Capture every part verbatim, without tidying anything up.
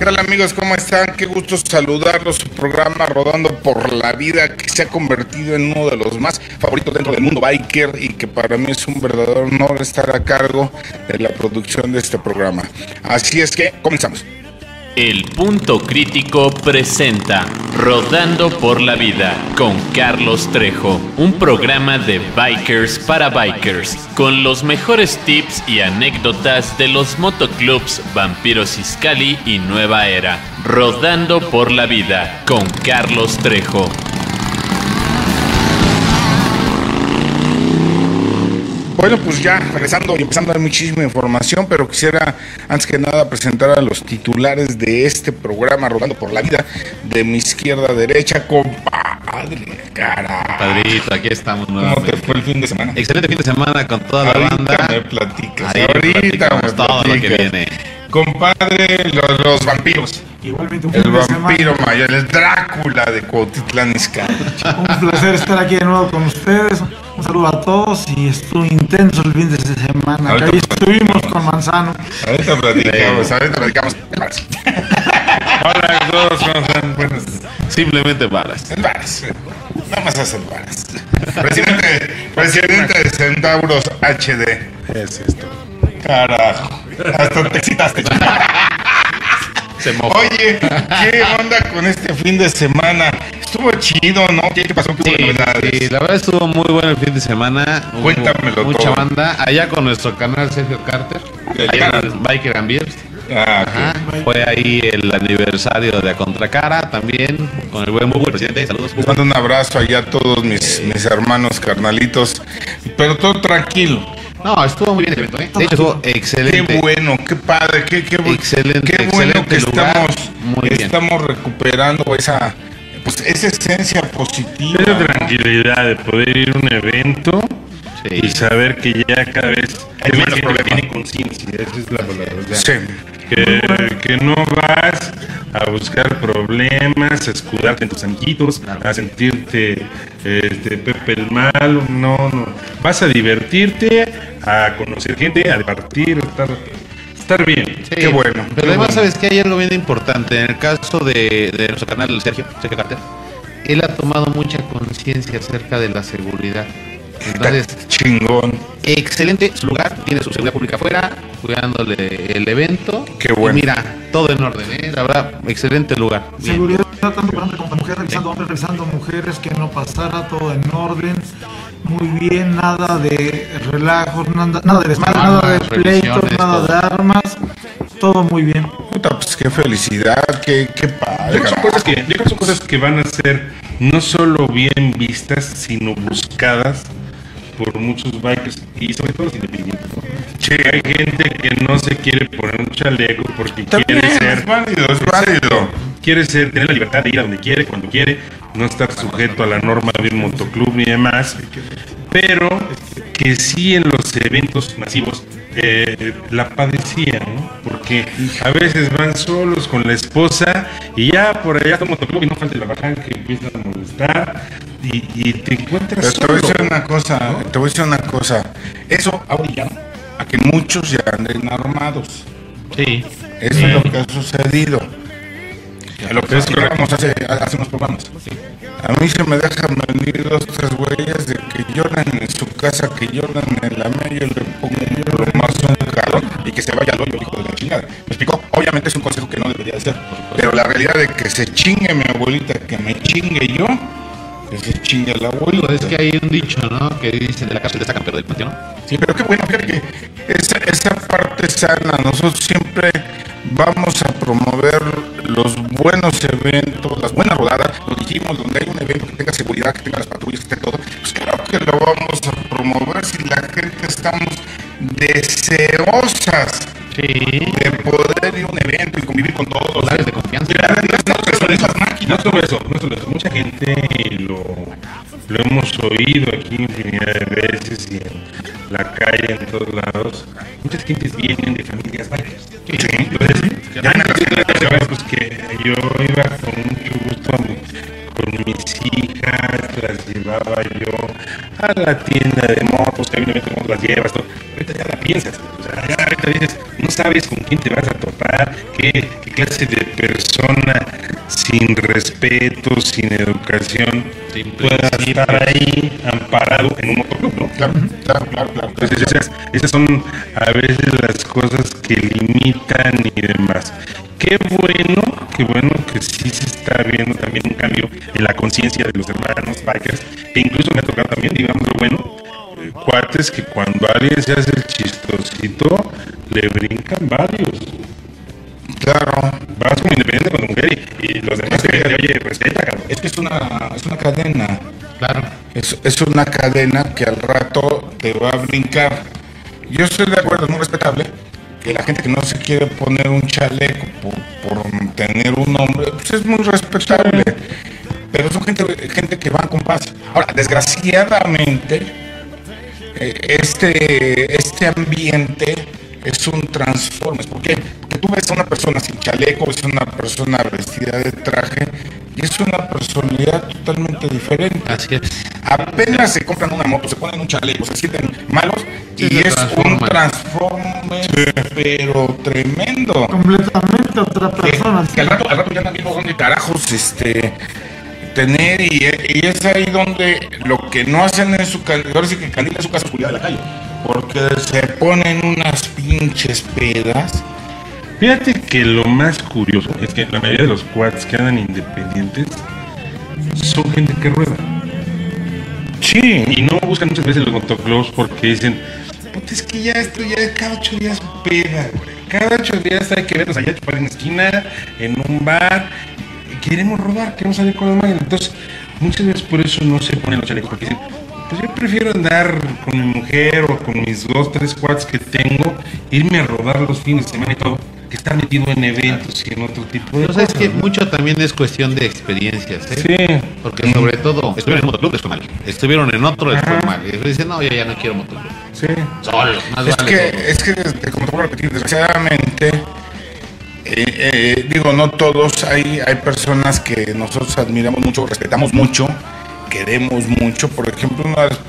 ¿Qué tal, amigos? ¿Cómo están? Qué gusto saludarlos. Su programa Rodando por la Vida, que se ha convertido en uno de los más favoritos dentro del mundo biker y que para mí es un verdadero honor estar a cargo de la producción de este programa. Así es que comenzamos. El Punto Crítico presenta Rodando por la Vida con Carlos Trejo, un programa de bikers para bikers, con los mejores tips y anécdotas de los motoclubs Vampiros Iscali y Nueva Era. Rodando por la Vida con Carlos Trejo. Bueno, pues ya regresando y empezando, hay muchísima información, pero quisiera antes que nada presentar a los titulares de este programa Rodando por la Vida. De mi izquierda a derecha, compadre, cara. Padrito, aquí estamos nuevamente. ¿Cómo te fue el fin de semana? Excelente fin de semana con toda la ahorita banda. me platicas, Ahí ahorita me todo platicas. lo que viene. Compadre, los, los vampiros. Igualmente un fin El de vampiro semana. mayor, el Drácula de Cuautitlán Izcalli. Un placer estar aquí de nuevo con ustedes. Un saludo a todos y estuvo intenso el fin de semana. Ahorita Que ahí estuvimos con Manzano. Ahorita platicamos, ahorita platicamos. Hola a todos, ¿cómo están? Buenas. Simplemente balas. En varas, nada más hacen varas. Presidente, presidente de Centauros H D. Es esto. Carajo, hasta te excitaste. Se mojó. Oye, ¿qué onda con este fin de semana? Estuvo chido, ¿no? ¿Qué, qué pasó? ¿Qué hubo Sí, novedades? sí, la verdad estuvo muy bueno el fin de semana. Hubo Cuéntamelo mucha todo. banda. Allá con nuestro canal Sergio Carter. El Allá canal. en Biker and Beers. Ah, ok. Ajá. Fue ahí el aniversario de A Contracara también. Con el buen Bubu, el presidente. Saludos, Les Bubu. mando un abrazo allá a todos mis, mis hermanos carnalitos. Pero todo tranquilo. No, estuvo muy bien el evento, ¿eh? De hecho, estuvo excelente. Qué bueno, qué padre, qué, qué, bu- Excelente, qué bueno excelente que lugar. estamos, Muy bien. estamos recuperando esa, pues, esa esencia positiva. Esa ¿no? tranquilidad de poder ir a un evento Sí. y saber que ya cada vez Hay hay más menos gente que problemas. tiene conciencia, esa es la palabra. O sea, Sí. que, que no vas a buscar problemas, a escudarte en tus amiguitos, a sentirte este, Pepe el malo, no, no. Vas a divertirte, a conocer gente, a departir, a estar, estar bien. Sí, Qué bueno, Pero qué además, bueno. sabes que hay algo bien importante. En el caso de, de nuestro canal, Sergio, Sergio Carter, él ha tomado mucha conciencia acerca de la seguridad. Entonces, Chingón. excelente su lugar, tiene su seguridad pública afuera, cuidándole el evento. Qué bueno. Y mira, todo en orden, ¿eh? La verdad, excelente lugar. Bien. Seguridad tanto para hombres como para mujeres, revisando hombres, revisando mujeres, que no pasara, todo en orden. Muy bien, nada de relajos, nada, nada de desmadre, Armas, nada de pleitos, revisiones, nada todo. de armas. Todo muy bien. Puta, pues qué felicidad, qué, qué padre. Yo creo, que son cosas que, yo creo que son cosas que van a ser no solo bien vistas, sino buscadas por muchos bikers y sobre todo los independientes, ¿no? Sí. Hay gente que no se quiere poner un chaleco porque También quiere ser es válido, es válido. quiere ser, tener la libertad de ir a donde quiere, cuando quiere, no estar sujeto a la norma de un motoclub ni demás, pero que sí en los eventos masivos eh, la padecían, ¿no? Porque a veces van solos con la esposa y ya por allá está un motoclub y no falta el barbaján que empieza a molestar y, y te encuentras Pero te voy a solo. decir una cosa, te voy a decir una cosa. Eso ha orillado a que muchos ya anden armados. Sí. Eso es lo que ha sucedido. A lo que platicábamos hace, hace unos programas. A mí se me dejan venir dos, tres güeyes de que lloran en su casa, que lloran en la media, le pongo lo más un carro y que se vaya al hoyo, hijo de la chingada. ¿Me explicó? Obviamente es un consejo que no debería hacer, pero la realidad de que se chingue mi abuelita, que me chingue yo, que se chingue la abuelita. Es que hay un dicho, ¿no? Que dicen de la cárcel te sacan, pero del panteón, ¿no? Sí, pero qué bueno, fíjate que esa, esa parte sana, nosotros siempre vamos a promover los buenos eventos, las buenas rodadas, lo dijimos, donde hay un evento que tenga seguridad, que tenga las patrullas, que esté todo, pues claro que lo vamos a promover si la gente estamos deseosas Sí. de poder ir a un evento y convivir con todos. Áreas de confianza. Mira, no estamos No pensando en esas no máquinas. solo eso, no solo eso. Mucha gente lo, lo hemos oído aquí infinidad de veces y en la calle, en todos lados. Muchas gentes vienen de familias bikers. Sí. Entonces, Ya ya me me las- pues que yo iba con mucho gusto a mi- con mis hijas, las llevaba yo a la tienda de motos, que a mí me las llevas, todo. Ahorita ya la piensas, o sea, ya correcta, dices, no sabes con quién te vas a topar, qué, qué clase de persona sin respeto, sin educación, Sin pueda principios. estar ahí amparado en un motoclub, ¿no? Claro, claro, claro, claro. Entonces esas, esas son a veces las cosas que limitan y demás. Qué bueno, qué bueno que sí se está viendo también un cambio en la conciencia de los hermanos bikers, que incluso me ha tocado también, digamos lo bueno, eh, cuates que cuando alguien se hace el chistosito, le brincan varios. Claro. Vas como independiente con tu mujer y, y los demás te dicen, oye, respeta, cabrón. Es que es una, es una cadena. Claro. Es, es una cadena que al rato te va a brincar. Yo estoy de acuerdo, es muy respetable que la gente que no se quiere poner un chaleco por, por tener un nombre, pues es muy respetable. Pero son gente, gente que van con paz. Ahora, desgraciadamente, eh, este, este ambiente es un transformes. ¿Por qué? Porque tú ves a una persona sin chaleco, ves a una persona vestida de traje y es una personalidad totalmente diferente. Así es. Apenas se compran una moto, se ponen un chaleco, se sienten malos Sí, y se es un transforman. transforme, pero tremendo. Completamente otra persona. Que al rato, al rato ya no viendo dónde carajos este, tener y, y es ahí donde lo que no hacen en su casa, ahora sí que candila su casa oscuridad de la calle, porque se ponen unas pinches pedas. Fíjate que lo más curioso es que la mayoría de los quads que andan independientes son gente que rueda. Sí. Y no buscan muchas veces los motoclubs porque dicen, puta, es que ya esto ya cada ocho días peda, güey. Cada ocho días hay que vernos allá chupar en una esquina, en un bar. Queremos rodar, queremos salir con las máquinas. Entonces, muchas veces por eso no se ponen los chalecos, porque dicen, pues yo prefiero andar con mi mujer o con mis dos, tres quads que tengo, irme a rodar los fines de semana y todo, que estar metido en eventos y en otro tipo de Pero sabes cosas. que ¿no? mucho también es cuestión de experiencias, ¿eh? Sí. Porque sobre todo, estuvieron en motoclub, les fue mal. Estuvieron en otro, les fue Ajá. mal. Y después dicen, no, yo ya no quiero motoclub. Sí. Solos, más Es vale que, solos. es que, desde- como te vuelvo a repetir, desgraciadamente, eh, eh, digo, no todos, hay, hay personas que nosotros admiramos mucho, respetamos mucho, queremos mucho. Por ejemplo, uno de los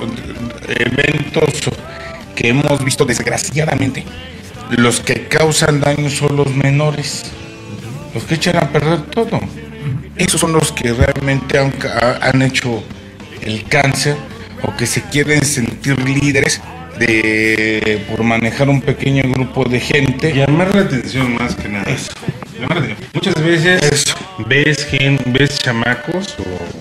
eventos que hemos visto desgraciadamente, los que causan daño son los menores, los que echan a perder todo. Esos son los que realmente han, han hecho el cáncer o que se quieren sentir líderes de por manejar un pequeño grupo de gente. Llamar la atención más que nada. Eso. Llamar la atención. Muchas veces Eso. ves gen, ves chamacos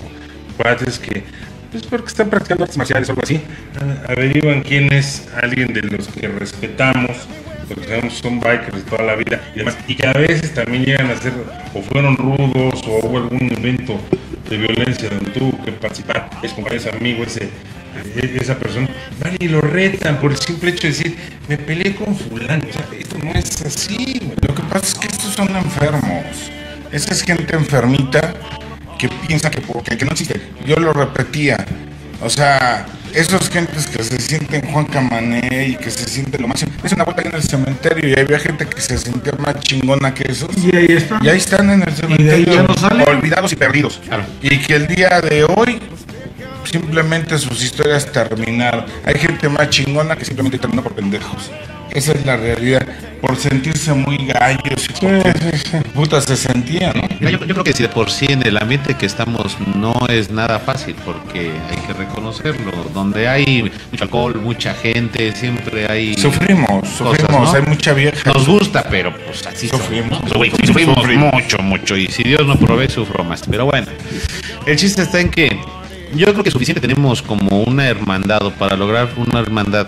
o cuates que, pues porque están practicando artes marciales o algo así, a- averiguan quién es alguien de los que respetamos, porque sabemos son bikers de toda la vida y demás, y que a veces también llegan a ser, o fueron rudos, o hubo algún evento de violencia donde tuvo que participar, es compañero, es amigo, ese, e- esa persona, van y lo retan por el simple hecho de decir, me peleé con fulano, o sea, esto no es así, güey. Lo que pasa es que estos son enfermos. Esa es gente enfermita que piensa que, porque, que no existe. Yo lo repetía. O sea, esos gentes que se sienten Juan Camané y que se sienten lo máximo. Es una vuelta ahí en el cementerio y había gente que se sentía más chingona que esos. Y ahí están. Y ahí están en el de ahí cementerio, ya no salen. olvidados y perdidos. Claro. Y que el día de hoy simplemente sus historias terminaron. Hay gente más chingona que simplemente terminó por pendejos. Esa es la realidad. Por sentirse muy gallos y porque puta se sentía, ¿no? Mira, yo, yo creo que si de por sí en el ambiente que estamos no es nada fácil, porque hay que reconocerlo. Donde hay mucho alcohol, mucha gente, siempre hay. Sufrimos, sufrimos, ¿no? hay mucha vieja. Nos gusta, pero pues así Sufrimos. somos, ¿no? Güey, sí, sufrimos, Sufrimos. mucho, mucho. Y si Dios no provee, sufro más. Pero bueno, el chiste está en que yo creo que suficiente tenemos como una hermandad, o para lograr una hermandad,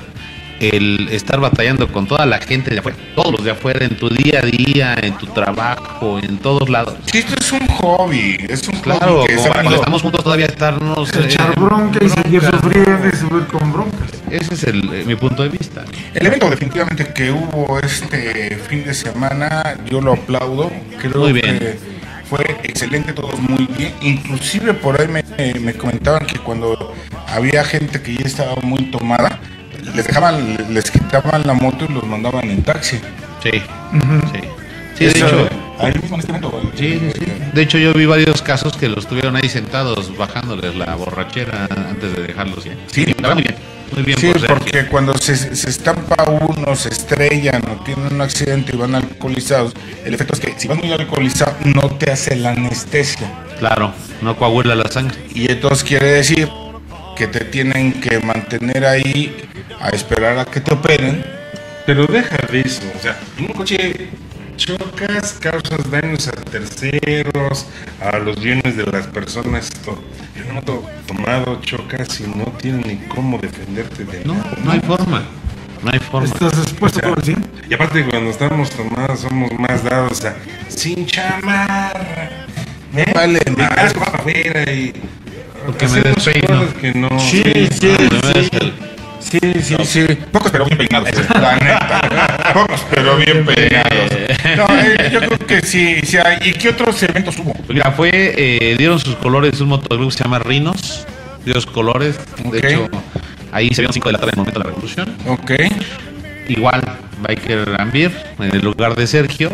el estar batallando con toda la gente de afuera, todos los de afuera, en tu día a día, en tu trabajo, en todos lados. Sí, esto es un hobby, es un Claro, hobby que como saben cuando lo- estamos juntos todavía estarnos... eh, Echar bronca y seguir bronca. sufriendo y subir con broncas. Ese es el, eh, mi punto de vista. El evento definitivamente que hubo este fin de semana, yo lo aplaudo. Creo Muy bien. que fue excelente, todos muy bien. Inclusive por ahí me, me comentaban que cuando había gente que ya estaba muy tomada, les dejaban, les quitaban la moto y los mandaban en taxi. Sí, sí. Sí, de Eso, hecho... ahí mismo en este evento. Sí, sí, sí. De hecho, yo vi varios casos que los tuvieron ahí sentados, bajándoles la borrachera antes de dejarlos. ¿sí? Sí, Estaba muy bien. Muy bien, Sí, por Sergio. porque cuando se, se estampa uno, se estrellan o tienen un accidente y van alcoholizados, el efecto es que si vas muy alcoholizado no te hace la anestesia. Claro, no coagula la sangre. Y entonces quiere decir que te tienen que mantener ahí a esperar a que te operen. Pero deja de eso, o sea, en un coche chocas, causas daños a terceros, a los bienes de las personas. Todo. En un auto tomado chocas y no tienes ni cómo defenderte de No, nada. no hay forma. No hay forma. ¿Estás expuesto O sea, por el cien? y aparte cuando estamos tomados somos más dados a sin chamarra. ¿Eh? Vale, Y madre. casco para afuera y Porque me hacemos despeino. cosas que no. Sí, sí, No, no, sí. es el- Sí, sí, sí. Pocos pero bien peinados, la neta. Pocos pero bien peinados. No, eh, yo creo que sí, sí hay. ¿Y qué otros eventos hubo? Pues mira, fue, eh, dieron sus colores un motoclub que se llama Rinos, dio sus colores, Ok. de hecho, ahí se vieron cinco de la tarde en el momento de la revolución. Ok. Igual, Biker Ambir, en el lugar de Sergio,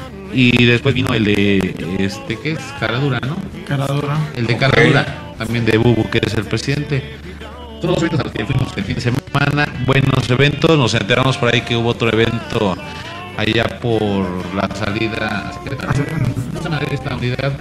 y después vino el de, este, ¿qué es? Caradura, ¿no? Caradura. El de Ok. Caradura, también de Bubu, que es el presidente. Todos los eventos a los que fuimos el fin de semana, buenos eventos, nos enteramos por ahí que hubo otro evento allá por la salida, ¿cómo se llama esta unidad?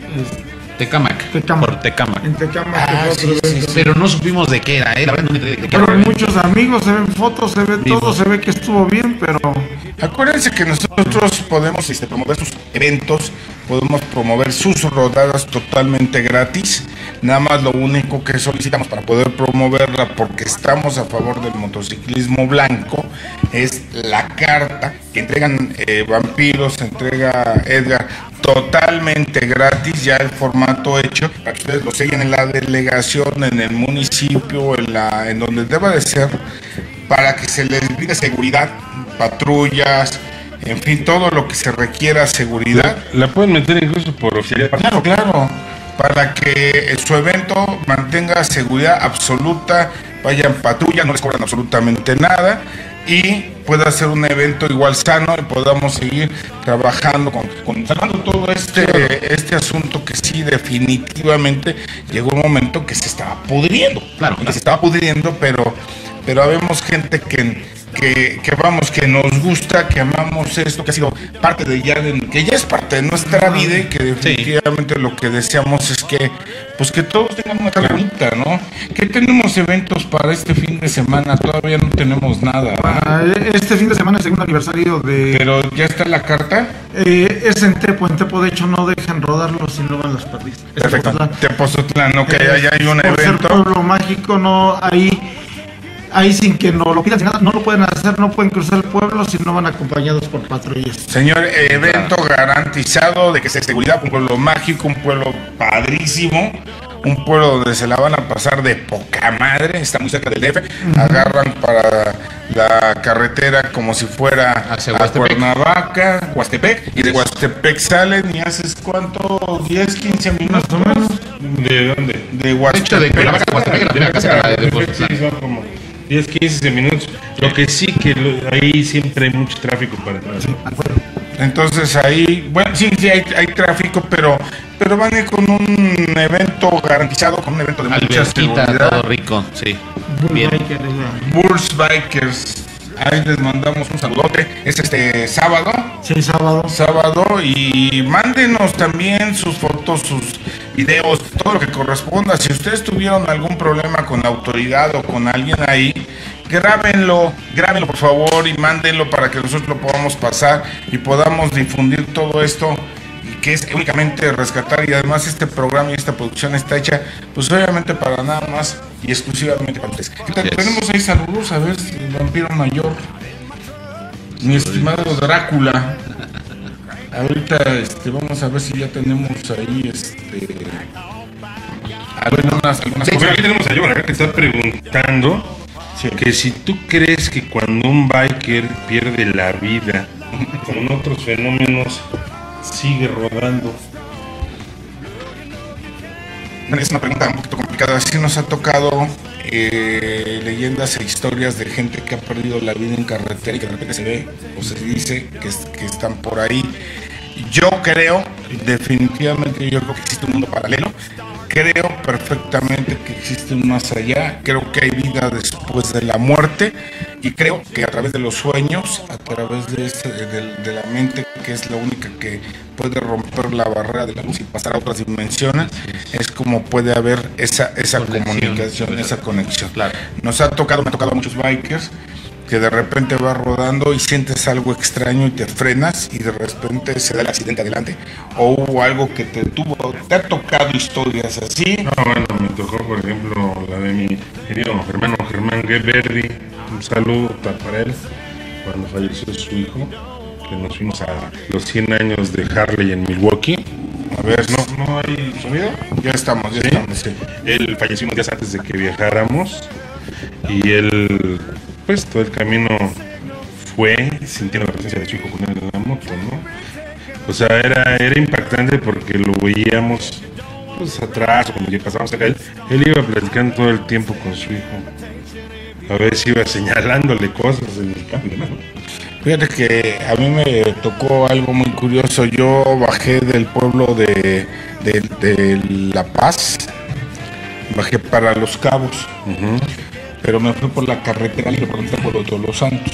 Tecámac, Tecámac. por Tecámac. En Tecámac, Ah, que fue sí, otro sí, evento. Pero no supimos de qué era, ¿eh? La verdad no me enteré de qué Pero era. muchos amigos, se ven fotos, se ve Vivo. todo, se ve que estuvo bien, pero Acuérdense que nosotros podemos este, promover sus eventos, podemos promover sus rodadas totalmente gratis. Nada más lo único que solicitamos para poder promoverla, porque estamos a favor del motociclismo blanco, es la carta que entregan eh, Vampiros, entrega Edgar totalmente gratis, ya el formato hecho, para que ustedes lo siguen en la delegación, en el municipio, en, la, en donde deba de ser, para que se les brinde seguridad, patrullas, en fin, todo lo que se requiera seguridad. La pueden meter incluso por oficialidad. Claro, claro, para que su evento mantenga seguridad absoluta, vayan patrullas, no les cobran absolutamente nada y pueda ser un evento igual sano y podamos seguir trabajando con, con salvando todo este, este asunto que sí definitivamente llegó un momento que se estaba pudriendo, Claro, que claro. se estaba pudriendo, pero, pero habemos gente que Que, que vamos, que nos gusta, que amamos esto, que ha sido parte de ya, de, que ya es parte de nuestra vida y que definitivamente lo que deseamos es que, pues que todos tengan una cara bonita, ¿no? Que tenemos eventos para este fin de semana, todavía no tenemos nada, ¿verdad? ah, este fin de semana es el segundo aniversario de... Pero ya está la carta. Eh, es en Tepo, en Tepo de hecho no dejan rodarlo si no van las parrillas. Es Perfecto. Tepozotlán. Tepozotlán, ok, allá hay un Por ser evento. pueblo mágico, no, ahí, ahí sin que no lo pidan, sin nada, no lo pueden hacer, no pueden cruzar el pueblo si no van acompañados por patrullas. Señor, evento garantizado de que sea seguridad, un pueblo mágico, un pueblo padrísimo, un pueblo donde se la van a pasar de poca madre, está muy cerca del D F, agarran para la carretera como si fuera Hacia a Huastepec. Cuernavaca, Huastepec, y de Huastepec salen y haces cuánto, diez, quince minutos Más o menos. ¿De dónde? de De hecho, de Huastepec. Cuernavaca a Huastepec, la primera casa era de Tepozotlán. Sí, son como diez, quince minutos. Lo que sí que lo- ahí siempre hay mucho tráfico para atrás. Entonces ahí, bueno, sí, sí hay, hay tráfico, pero pero van a ir con un evento garantizado, con un evento de mucha Alberquita, seguridad. todo rico, sí. Bien. Bullbiker, es la- Bulls Bikers, ahí les mandamos un saludote. Es este sábado, Sí, sábado. sábado, y mándenos también sus fotos, sus videos, todo lo que corresponda. Si ustedes tuvieron algún problema con la autoridad o con alguien ahí, grábenlo, grábenlo por favor y mándenlo para que nosotros lo podamos pasar y podamos difundir todo esto, y que es únicamente rescatar, y además este programa y esta producción está hecha pues obviamente para nada más y exclusivamente para ustedes. Así es. Tenemos ahí saludos, a ver, el vampiro mayor, mi estimado Drácula. Ahorita este, vamos a ver si ya tenemos ahí este algunas, algunas Sí, pero cosas. aquí tenemos a Johan que está preguntando que si tú crees que cuando un biker pierde la vida con otros fenómenos sigue rodando. Es una pregunta un poquito complicada. Sí nos ha tocado eh, leyendas e historias de gente que ha perdido la vida en carretera y que de repente se ve o se dice que, es- que están por ahí. Yo creo, definitivamente yo creo que existe un mundo paralelo, creo perfectamente que existe un más allá, creo que hay vida después de la muerte y creo que a través de los sueños, a través de, este, de, de la mente, que es la única que puede romper la barrera de la luz y pasar a otras dimensiones, es como puede haber esa, esa comunicación, esa conexión. Claro. Nos ha tocado, me ha tocado a muchos bikers que de repente vas rodando y sientes algo extraño y te frenas y de repente se da el accidente adelante, o hubo algo que te tuvo, te ha tocado historias así. No, bueno, me tocó por ejemplo la de mi querido hermano Germán Gueverdi, un saludo para él, cuando falleció su hijo, que nos fuimos a los cien años de Harley en Milwaukee. A ver, no, no hay sonido. Ya estamos, ya ¿Sí? estamos. Sí. Él falleció unos días antes de que viajáramos y él, pues todo el camino fue sintiendo la presencia de su hijo con él en la moto, ¿no? O sea, era, era impactante porque lo veíamos pues atrás, o cuando ya pasábamos acá, él, él iba platicando todo el tiempo con su hijo. A veces iba señalándole cosas en el cambio, ¿no? Fíjate que a mí me tocó algo muy curioso. Yo bajé del pueblo de, de, de La Paz, bajé para Los Cabos, Uh-huh. pero me fui por la carretera libre por entrar por Todos los Santos.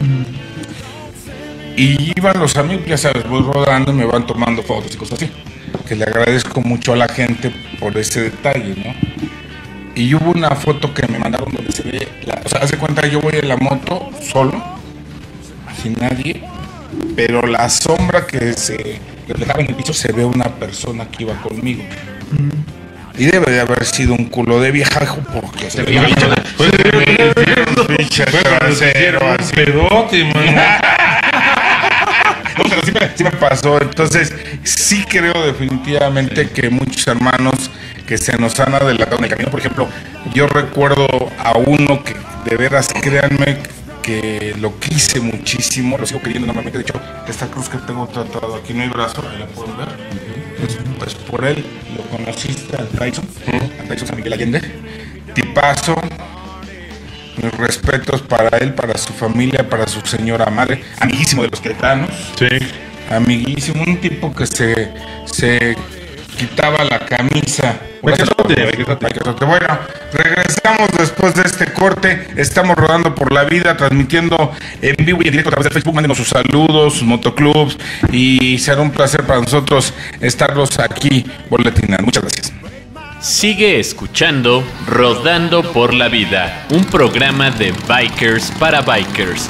Y iban los amigos, ya sabes, voy rodando y me van tomando fotos y cosas así, que le agradezco mucho a la gente por ese detalle, ¿no? Y hubo una foto que me mandaron donde se ve, la, o sea, hace cuenta, yo voy en la moto solo, sin nadie, pero la sombra que se reflejaba en el piso se ve una persona que iba conmigo. Y debe de haber sido un culo de viejajo porque se veía Pues un pinche trasero un así. pedote, man. No, pero sí me, sí me pasó. Entonces, sí creo definitivamente que muchos hermanos que se nos han adelantado en el camino, por ejemplo, yo recuerdo a uno que de veras, créanme, que lo quise muchísimo, lo sigo queriendo normalmente. De hecho, esta cruz que tengo tratado aquí en mi brazo, ahí la pueden ver, pues, pues por él lo conociste, al Tyson, al Tyson San Miguel Allende, tipazo. Mis respetos para él, para su familia, para su señora madre, amiguísimo de los queretanos, Sí. amiguísimo, un tipo que se, se quitaba la camisa. Paquetote, paquetote. Paquetote. Bueno, regresamos después de este corte. Estamos rodando por la vida, transmitiendo en vivo y en directo a través de Facebook. Mándenos sus saludos, sus motoclubs, y será un placer para nosotros estarlos aquí boletinando. Muchas gracias. Sigue escuchando Rodando por la Vida, un programa de bikers para bikers.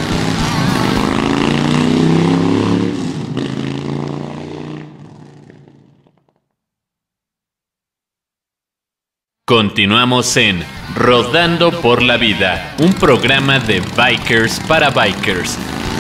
Continuamos en Rodando por la Vida, un programa de bikers para bikers.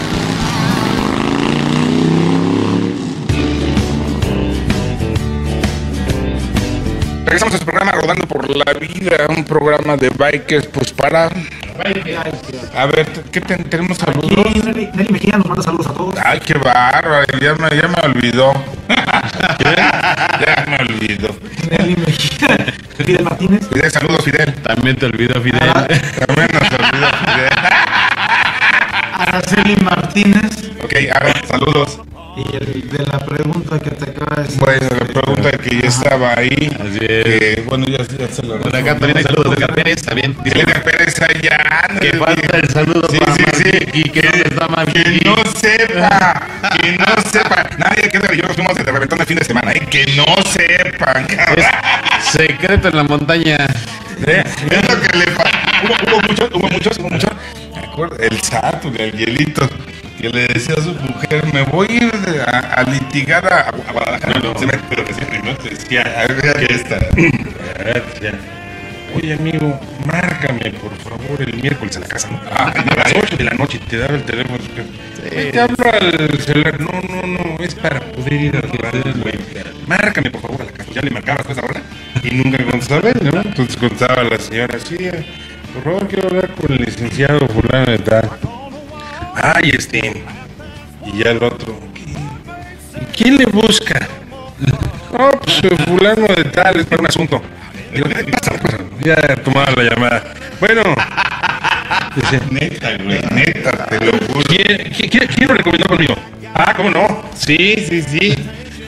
Regresamos a su programa Rodando por la Vida, un programa de bikers, pues para... A ver, ¿qué ten- tenemos saludos? Y Nelly, Nelly Mejía nos manda saludos a todos. Ay, qué bárbaro, ya me, ya me olvidó. Ya me olvidó. Nelly Mejía. Fidel Martínez. Fidel, saludos, Fidel. También te olvido, Fidel. Ara- También nos olvidó Fidel. Araceli Martínez. Ok, a ver, saludos. Y el de la pregunta que te acaba de decir. Bueno, la pregunta que ya estaba ahí. Así es. Que, bueno, ya, ya se lo Por acá también hay saludos de Edgar Pérez, también. Dice Elena Pérez allá. que falta el saludo Sí, para sí, sí. Marquí, que dónde está Marquí. Que no sepa, que no sepa. Nadie que y yo nos fuimos de reventón el fin de semana, ¿eh? Que no sepan, cabrón. Secreto en la montaña. ¿Eh? Es lo que le pasa. Hubo, hubo muchos, hubo muchos, hubo muchos. Me acuerdo, el Saturn, el Hielito, que le decía a su mujer, me voy a ir de- a, a litigar a, a Guadalajara. No, no, Se me- pero que siempre no te decía A ver, que esta. A ver, ya. Oye, amigo, márcame por favor el miércoles a la casa, ¿no? Ah, A las ocho de la noche te daba el teléfono. Ay, te hablo al celular. No, no, no, es para poder ir al radio, güey. Márcame por favor a la casa. Ya le marcabas a esa hora y nunca contestaba él, ¿no? Entonces contestaba la señora, sí, por favor quiero hablar con el licenciado fulano de tal. Ay, este. Y ya el otro. ¿Y quién le busca? Oh, pues el fulano de tal, es para un asunto. Digo, ¿qué pasa? Ya tomaba la llamada. Bueno. Dice, neta, güey, neta, te lo juro. ¿quién, quién, quién- quién lo recomendó conmigo? Ah, ¿cómo no? Sí, sí, sí.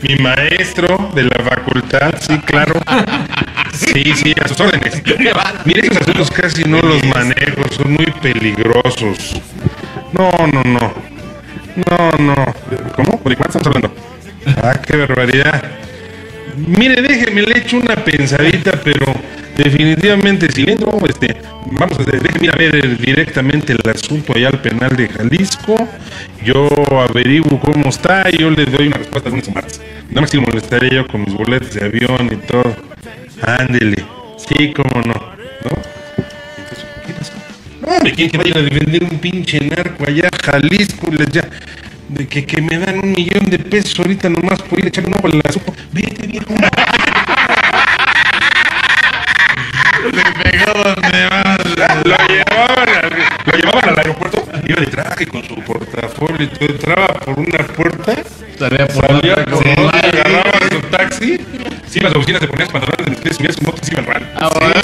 mi maestro de la facultad, sí, claro. Sí, sí, a sus órdenes. Mire, esos asuntos casi no los manejo, son muy peligrosos. No, no, no. No, no. ¿Cómo? ¿De cuánto estamos hablando? Ah, qué barbaridad. Mire, déjeme, le echo una pensadita, pero definitivamente si le entro, este, vamos a déjeme ir a ver directamente el asunto allá al penal de Jalisco. Yo averiguo cómo está y yo le doy una respuesta lunes o martes. Nada más que me molestaría yo con mis boletos de avión y todo. Ándele. Sí, cómo no. ¿No? Entonces, ¿qué pasó? No, hombre, ¿quién que vaya a defender un pinche narco allá a Jalisco? Les ya, de que, que me dan un millón de pesos ahorita nomás por ir a echar un ojo al asunto. Vete, viejo. Le pegó donde más. Lo llevaban, al, lo llevaban al aeropuerto, iba de traje con su portafolio y todo, entraba por una puerta, Salía por salía otra, por sí. otra, agarraba su taxi, se iba a las oficinas, se ponía sus pantalones, se subía su moto y se iba al ran.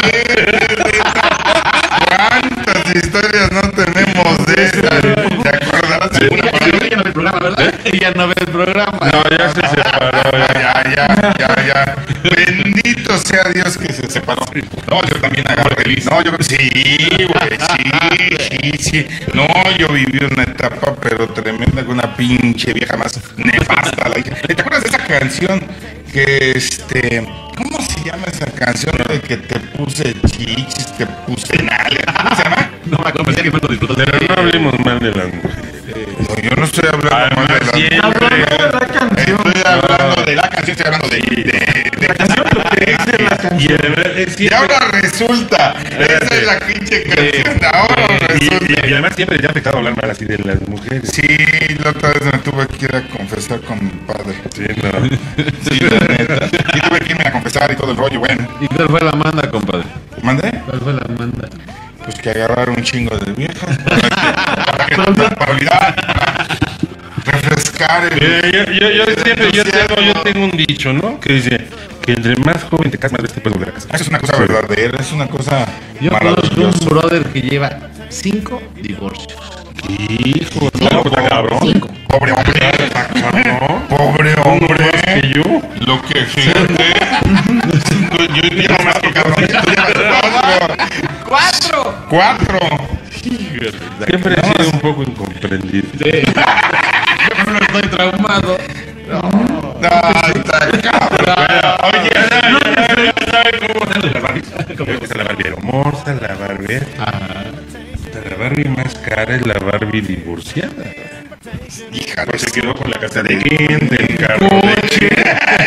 ¿Cuántas historias no tenemos de esas? ¿Te acordarás de alguna por ahí? Ya no ve el programa, ¿verdad? Ya no ve el programa. No, ya se separó, ya. Ya, ya, ya, ya. Bendito sea Dios que se separó. No, yo también agarré feliz. No, yo sí, güey, sí, sí, sí. No, yo viví una etapa, pero tremenda, con una pinche vieja más nefasta. La hija. ¿Te acuerdas de esa canción que este, ¿cómo se llama esa canción de que te puse chichis, te puse nalga? ¿Cómo se llama? No me acuerdo, pensé que me lo disfrutó. Pero no hablemos mal de las mujeres. No, yo no estoy hablando mal de Además, la siempre- Hablando de la canción. Estoy hablando de la canción, estoy hablando de, de, de la canción. Y además, es Y siempre- ahora resulta, esa es la pinche canción, ahora y, y- resulta. y además siempre le ha afectado hablar mal así de las mujeres. Sí, la otra vez me tuve que ir a confesar con mi padre. Sí, no. Sí, la neta. Y tuve que irme a confesar y todo el rollo, bueno. ¿Y cuál fue la manda, compadre? ¿Mandé? ¿Cuál fue la manda? Pues que agarrar un chingo de viejas para, que- para, que- para olvidar, para refrescar el... Mira, yo, yo, yo siempre yo tengo, yo tengo un dicho, ¿no? Que dice que entre más joven te casas, más veces te puedes volver a casar. Eso es una cosa verdadera, es una cosa Yo conozco un maravillosa. brother que lleva cinco divorcios. Hijo, no, pues, está cabrón. Cinco. Pobre hombre, Está cabrón. pobre Más hombre. que yo. Lo que fíjate. Yo llevo más que cabrón. Tú llevas cuatro. ¡Cuatro! Cuatro. Siempre he sido un poco incomprendido. Sí. Yo no estoy traumado. No, está cabrón. Oye, ya sabe, ya sabe cómo están las Barbies. Está la Barbie hermosa, la Barbie. Ajá. La Barbie más cara es la Barbie divorciada. Hija, Pues se quedó con la casa de gente, el carro de gente.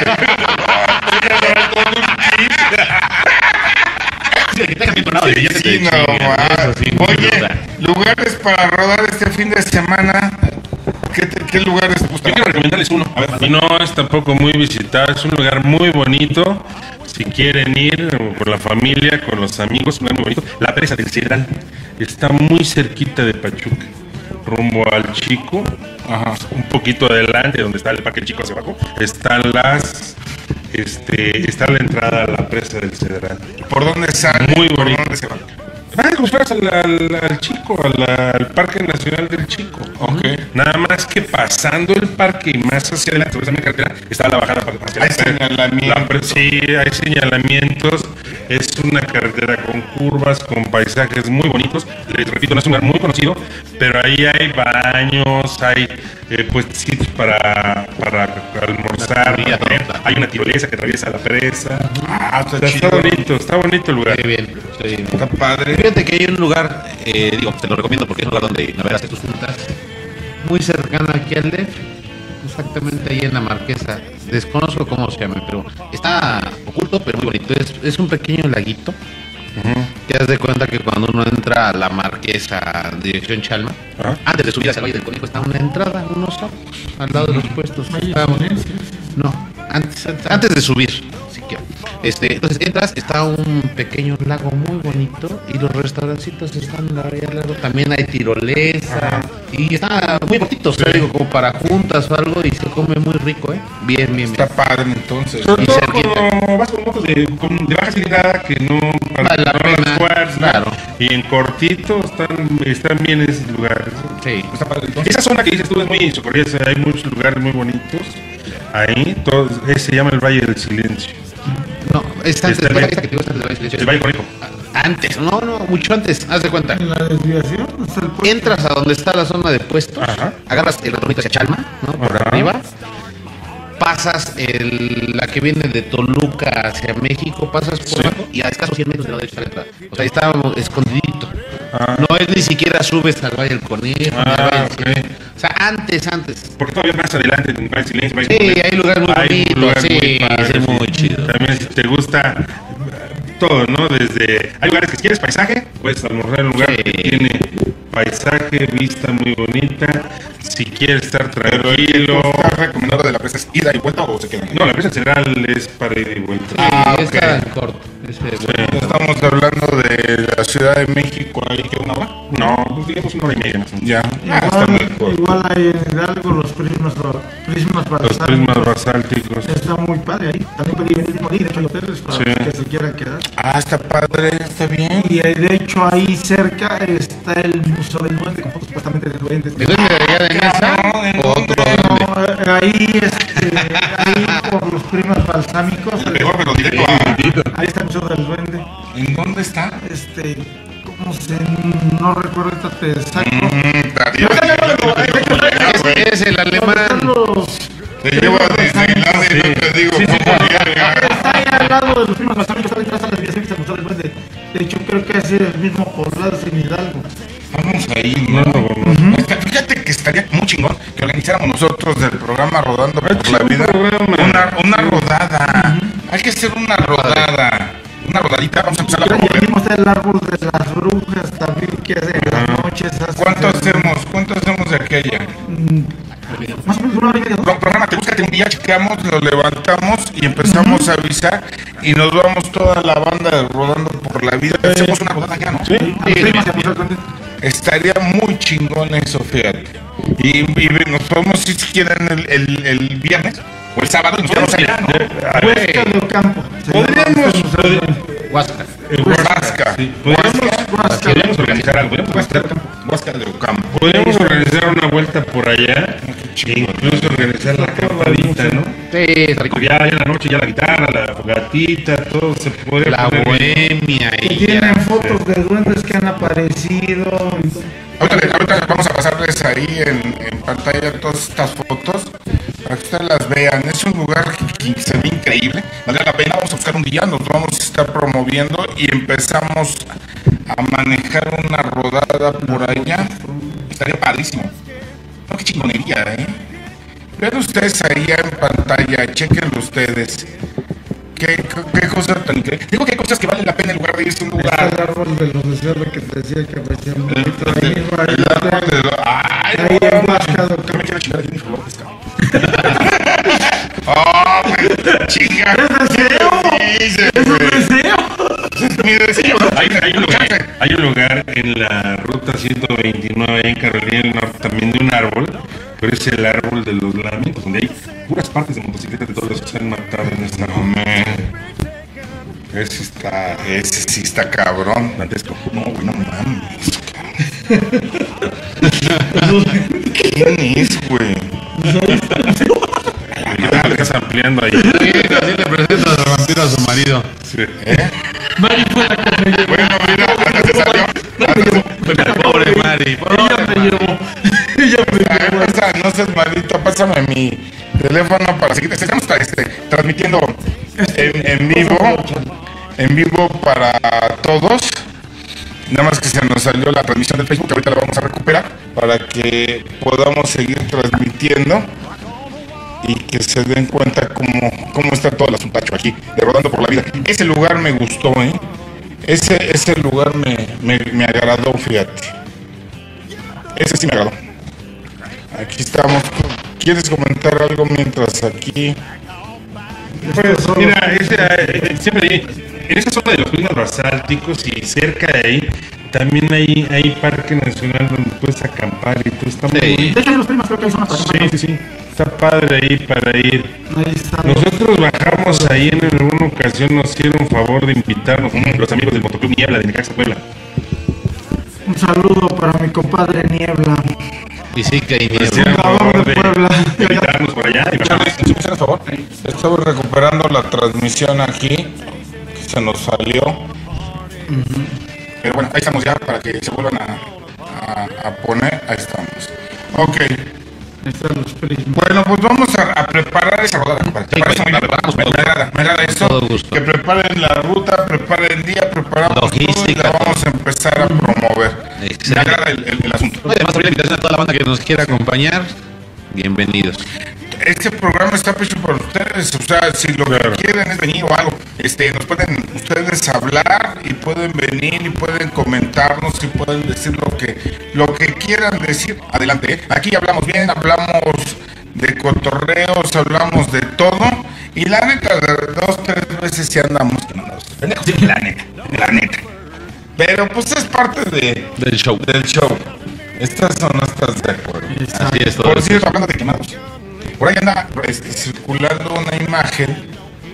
sí, no más. Oye, lugares para rodar este fin de semana. ¿Qué, te- qué lugares Yo buscan? quiero recomendarles uno. Y no es tampoco muy visitado, es un lugar muy bonito. Si quieren ir o con la familia, con los amigos, un lugar muy bonito. La presa del Cedral está muy cerquita de Pachuca, rumbo al Chico. Ajá. Un poquito adelante, donde está el Parque Chico hacia abajo, están las, este, está la entrada a la presa del Cedral. ¿Por dónde sale? Muy ¿Por bonito. dónde se va? Ah, como si fueras al, al, al Chico, al, al Parque Nacional del Chico. Ok. Nada más que pasando el parque y más hacia adelante, sobre esa misma carretera, está la bajada para hacia Hay la- señalamientos. la pre- Sí, hay señalamientos. Es una carretera con curvas, con paisajes muy bonitos. Les repito, no es un lugar muy conocido, pero ahí hay baños, hay eh, puestecitos para, para almorzar. Comida para comer. pronta. Hay una tirolesa que atraviesa la presa. Ah, está Está, está chido. bonito, está bonito el lugar. Qué bien. Sí. Está padre. Fíjate que hay un lugar, eh, digo, te lo recomiendo porque es un lugar donde navegas tus juntas, muy cercano aquí al D F, exactamente ahí en la Marquesa. Desconozco cómo se llama, pero está oculto, pero muy bonito. Es, es un pequeño laguito. Te das de cuenta que cuando uno entra a la Marquesa, dirección Chalma, Ajá. antes de subir hacia el Valle del Conejo está una entrada, unos ojos, al lado de los puestos. Está bonito. No, antes, antes, antes de subir, siquiera. Este, entonces entras, está un pequeño lago muy bonito y los restaurancitos están a la orilla del lago. También hay tirolesa y está muy bonito, o sea, digo, como para juntas o algo y se come muy rico, ¿eh? Bien, bien, bien. Está padre entonces. Sobre Y todo cerquita. como vas con motos de, con- de baja cilindrada que no Vale la no pena, las fuerzas, claro. y en cortito están, están bien esos lugares. Sí. Está padre entonces. Esa zona que dices tú es muy socorrida, hay muchos lugares muy bonitos. ahí, todo, ese se llama el Valle del Silencio. No, es antes, Está esta bien. que te digo es antes del Valle del Silencio. El Valle Conejo. Antes, no, no, mucho antes, haz de cuenta. En la desviación, hasta el puente. Entras a donde está la zona de puestos, Ajá. agarras el retornito hacia Chalma, ¿no? Por Ajá. arriba. Pasas el, la que viene de Toluca hacia México, pasas por Sí. abajo y a escasos cien metros de la derecha está la entrada. O sea, está escondidito. Ah. No es ni siquiera subes al Valle del Conejo. ni al Ah, Valle del ok. Silencio. O sea, antes, antes. Porque todavía más adelante, en el Valle del Silencio, Valle Sí, del Conejo, hay lugares muy hay bonitos, lugares sí, muy padres, sí, muy sí. chido. También si te gusta todo, ¿no? Desde, hay lugares que si quieres paisaje, puedes almorzar en un lugar Sí. que tiene paisaje, vista muy bonita. Si quieres estar tranquilo. ¿Estás recomendado de la presa es ida y vuelta o se quedan? No, la presa central es para ir y vuelta. Ah, Sí, está ok. en corto. Ese, Sí. bueno. Estamos hablando de la Ciudad de México, ahí que una hora. No, pues digamos una hora y media más o menos. Ya, ah, está Igual, mejor. igual hay en Hidalgo los prismas, prismas Los balsámicos. prismas basálticos. Está muy padre ahí. También puede ir el mismo día, de hecho hay hoteles para Sí. los que se quieran quedar. Ah, está padre, está bien. Y eh, de hecho ahí cerca está el Museo del Duende, con fotos supuestamente de duendes. ¿De dónde de allá de Nesa? ¿O otro dónde? No, eh, ahí, este, ahí por los primas balsámicos, Mejor me lo directo a... ahí está el Museo del Duende. ¿En dónde está? Este, ¿cómo se? No recuerdo ahorita te saco. Mm, Darío, Es, es el Están alemán. los- te llevo a Disneylandia y no te digo cómo llegar. Está ahí al lado de los primas balsámicos, está detrás de la desviación que se Museo del Duende. De hecho, creo que es el mismo poblado, es en Hidalgo. Vamos ahí, ¿no? Está- Fíjate que estaría muy chingón que organizáramos nosotros del programa Rodando por la chido Vida programa. una, una rodada. Hay que hacer una rodada. Una rodadita, vamos a empezar a Y ahí promover. mismo está el árbol de las brujas también, que hace en las noches. hace- ¿Cuánto hacemos? ¿Cuánto hacemos de aquella? Más o menos una hora y media. ¿no? Pro- Programa, te búscate un día, chequeamos, lo levantamos y empezamos a avisar y nos vamos toda la banda de Rodando por la Vida. Hacemos una rodada ya, ¿no? A los primas se Museo del Duende. Estaría muy chingón eso, fíjate. Y, y nos podemos ir si quieren el, el, el viernes o el sábado y nos quedamos allá, ¿no? Huesca de Ocampo. se llama Podríamos, este museo del Duende. Huasca. Huasca. sí, podríamos, Huasca. podríamos organizar algo. Podríamos organizar, Huasca de Ocampo. podríamos organizar una vuelta por allá. E incluso organizar la acampadita, ¿no? Sí, está rico. Porque ya, ya en la noche, ya la guitarra, la fogatita, todo se podría La poner bien. bohemia Que y tienen fotos de duendes que han aparecido. Ahorita, ahorita vamos a pasarles ahí en, en pantalla todas estas fotos para que ustedes las vean. Es un lugar que, que se ve increíble. Vale la pena, vamos a buscar un día, nos vamos a estar promoviendo y empezamos a manejar una rodada por allá. Estaría padrísimo. No, qué chingonería, ¿eh? Vean ustedes ahí en pantalla, chequenlo ustedes. Qué, qué, qué cosa tan increíble. Digo que hay cosas que valen la pena en lugar de irse a un Está el lugar. árbol de los deseos, lo que te decía que aparecía un El, poquito ahí. el- el árbol de los- Ay, Ahí no, en no, Huasca de no, Ocampo. me quiero chingar aquí mis flores, cabrón. ¡Oh, me chinga! ¡Es deseo! ¡Es un deseo! ¡Es mi deseo! Hay, hay un lugar, hay un lugar en la ruta ciento veintinueve ahí en Carolina del Norte también de un árbol, pero es el árbol de los lamentos, donde hay puras partes de motocicletas de todos los que se han matado en esta No, man. Ese está, ese sí está cabrón. dantesco. No, güey, no mames. ¿Quién es, güey? Ya le estás ampliando ahí. Sí, así le presenta al vampiro a su marido. Sí. Bueno, mira, hasta se salió. Hasta se- Pobre Mari. Ella me llevó. Ella me Ay, llevó. pasa, no seas malito, pásame mi teléfono para seguir. Estamos este, transmitiendo en, en vivo, en vivo para todos. Nada más que se nos salió la transmisión de Facebook, que ahorita la vamos a recuperar para que podamos seguir transmitiendo y que se den cuenta cómo, cómo está todo el asuntacho aquí, de Rodando por la Vida. Ese lugar me gustó, ¿eh? Ese, ese lugar me, me, me agradó, fíjate. Ese sí me agradó. Aquí estamos. ¿Quieres comentar algo mientras aquí? Pues mira, ese, eh, siempre hay- en esa zona de los prismas basálticos y cerca de ahí también hay, hay parque nacional donde puedes acampar y todo está muy Sí. bonito. De hecho, en los primas creo que hay zonas para Sí, acampar. sí, sí. Está padre ahí para ir. Ahí está. Nosotros bajamos ahí en alguna ocasión, nos hicieron favor de invitarnos los amigos del Motoclub Niebla de Necaxa Puebla. Un saludo para mi compadre Niebla. Y sí que hay Pues, nieve. sí, a favor de de, Puebla. de invitarnos por allá. Y Charlie, vamos. ¿sí me hicieron favor? Estaba recuperando la transmisión aquí, que se nos salió. Pero bueno, ahí estamos ya para que se vuelvan a, a, a poner. Ahí estamos. Ok. Ahí están los prismas. Bueno, pues vamos a, a preparar esa rodada. compadre. ¿Te Sí, parece? pues, Muy bien. vamos, me, vamos. me agrada, me agrada eso. Todo gusto. Que preparen la ruta, preparen el día, preparamos todo y Logística, la vamos a empezar a promover. Me Excelente. agrada el, el- el asunto. No, además, abrir la invitación a toda la banda que nos quiera acompañar. Bienvenidos. Este programa está hecho por ustedes, o sea, si lo que quieren es venir o algo, este, nos pueden ustedes hablar y pueden venir y pueden comentarnos y pueden decir lo que lo que quieran decir. Adelante, ¿eh? Aquí hablamos bien, hablamos de cotorreos, hablamos de todo y la neta, de dos, tres veces si andamos que no nos pendejos, sí, la neta, la neta. Pero pues es parte de, Del show. del show. ¿Estás o no estás de acuerdo? Así es todo. Por cierto, hablando de quemados, por ahí anda este, circulando una imagen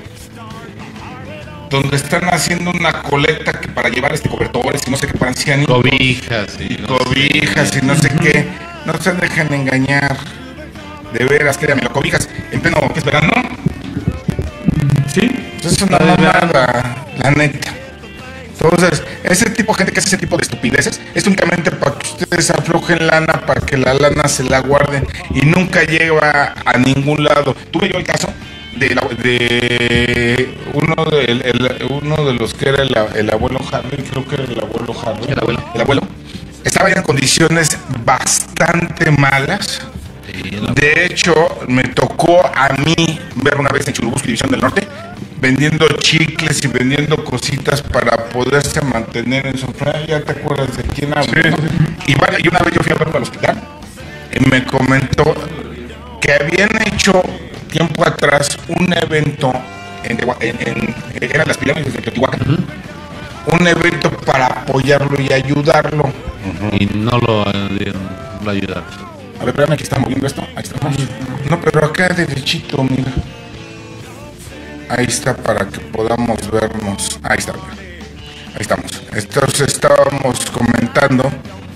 donde están haciendo una colecta que para llevar este cobertores y no sé qué para ancianitos, Cobijas y no cobijas y no sé qué. No se dejen engañar. De veras, créanme, cobijas en pleno, ¿qué es verano? Sí, Pues es una mamada, la neta. Entonces, ese tipo de gente que hace ese tipo de estupideces es únicamente para que ustedes aflojen lana, para que la lana se la guarden y nunca lleva a ningún lado. Tuve yo el caso de, la- de uno, de, el- el- uno de los que era el, el abuelo Harvey, creo que era el abuelo Harvey. El abuelo. El abuelo. Estaba ya en condiciones bastante malas. De hecho, me tocó a mí ver una vez en Churubusco, División del Norte, vendiendo chicles y vendiendo cositas para poderse mantener en su franja. ¿Ya te acuerdas de quién hablo? Sí, ¿no? sí. Y, vale, y una vez yo fui a verlo al hospital y me comentó que habían hecho tiempo atrás un evento en, Tehua- en, en- eran las pirámides de Teotihuacán, un evento para apoyarlo y ayudarlo. Y no lo eh, dieron, lo ayudaron. A ver, espérame que está moviendo esto. Ahí estamos. No, pero acá derechito, mira. Ahí está para que podamos vernos. Ahí está. Ahí estamos. Entonces estábamos comentando.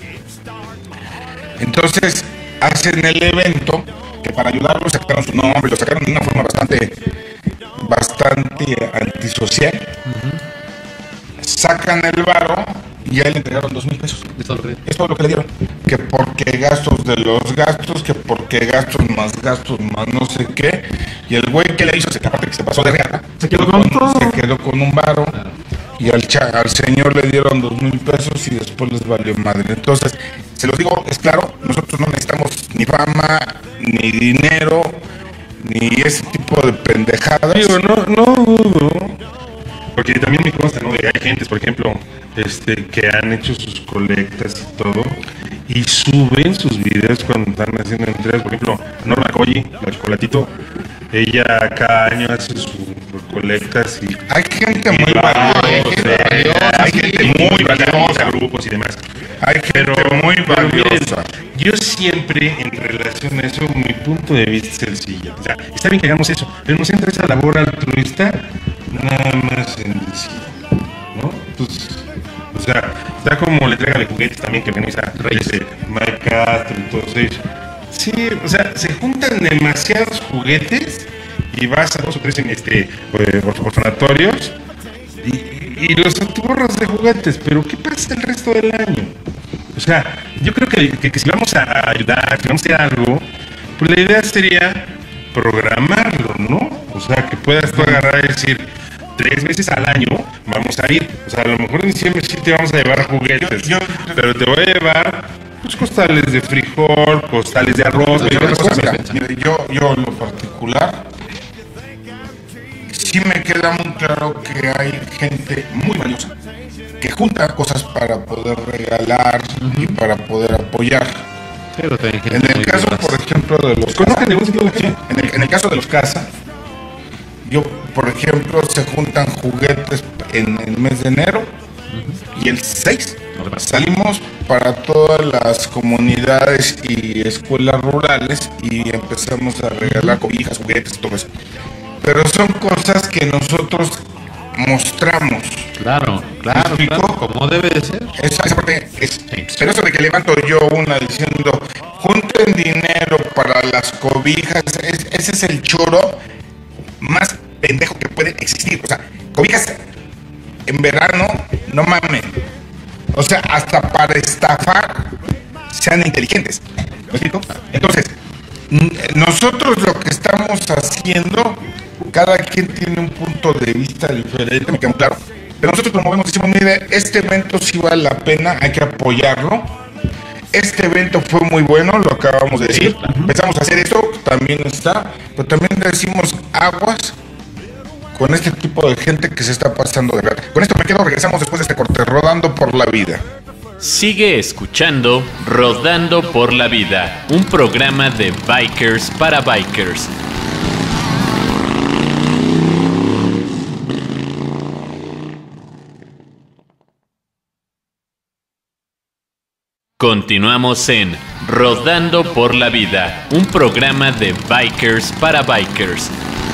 Entonces hacen el evento que para ayudarlo sacaron su nombre, lo sacaron de una forma bastante, bastante antisocial. Sacan el varo y ya le entregaron dos mil pesos. Eso lo creo. Es todo lo que le dieron. Que porque gastos de los gastos, que porque gastos más gastos más no sé qué. Y el güey que le hizo, se, aparte que se pasó de reata, Se quedó con todo. se quedó con un varo. Y al, cha- al señor le dieron dos mil pesos y después les valió madre. Entonces, se los digo, es claro, nosotros no necesitamos ni fama, ni dinero, ni ese tipo de pendejadas. Digo, no, no dudo. Porque también me consta, ¿no? De que hay gentes, por ejemplo, este, que han hecho sus colectas y todo, y suben sus videos cuando están haciendo entregas. Por ejemplo, Norma Colli, la Chocolatito, ella cada año hace sus colectas y Hay gente muy y valiosa. hay Hay gente, gente valiosa, hay gente sí, muy valiosa. valiosa, grupos y demás. Hay gente Pero, muy pero miren, valiosa. yo siempre, en relación a eso, mi punto de vista es el siguiente. O sea, está bien que hagamos eso, pero nos entra esa labor altruista nada más en decir, ¿no? Entonces, o sea, está como le entregan de juguetes también que ven esa este, Mike Castro y todos ellos. Sí, o sea, se juntan demasiados juguetes y vas a dos o tres en este, eh, or- orfanatorios y, y los atiborras de juguetes, pero ¿qué pasa el resto del año? O sea, yo creo que, que- que si vamos a ayudar, si vamos a hacer algo, pues la idea sería programarlo, ¿no? O sea, que puedas tú agarrar y decir, tres veces al año vamos a ir. O sea, a lo mejor en diciembre sí te vamos a llevar juguetes, Yo- yo- pero te voy a llevar pues, costales de frijol, costales de arroz, Pero de una cosa, cosas. mira, mira, yo, yo en lo particular, sí me queda muy claro que hay gente muy valiosa que junta cosas para poder regalar y para poder apoyar. Pero también gente En el muy caso, veraz. por ejemplo, de los Conozcan de buen sentido la sí, gente. en el, en el caso de los casa, yo, por ejemplo, se juntan juguetes en el mes de enero y el seis salimos para todas las comunidades y escuelas rurales y empezamos a regalar cobijas, juguetes y todo eso. Pero son cosas que nosotros mostramos. Claro, claro, ¿Me claro, explico? como debe de ser. Esa, esa parte es, Sí. pero eso de que levanto yo una diciendo junten dinero para las cobijas, es- ese es el choro más pendejo que puede existir. O sea, cobijas en verano, no mamen. O sea, hasta para estafar, sean inteligentes. ¿Me explico? Entonces, n- nosotros lo que estamos haciendo, cada quien tiene un punto de vista diferente, me queda muy claro. Pero nosotros promovemos, decimos, mire, este evento sí vale la pena, hay que apoyarlo. Este evento fue muy bueno, lo acabamos de decir. Empezamos a hacer esto, también está. Pero también decimos aguas con este tipo de gente que se está pasando de verdad. Con esto me quedo, regresamos después de este corte, rodando por la vida. Sigue escuchando Rodando por la Vida, un programa de bikers para bikers. Continuamos en Rodando por la Vida, un programa de bikers para bikers.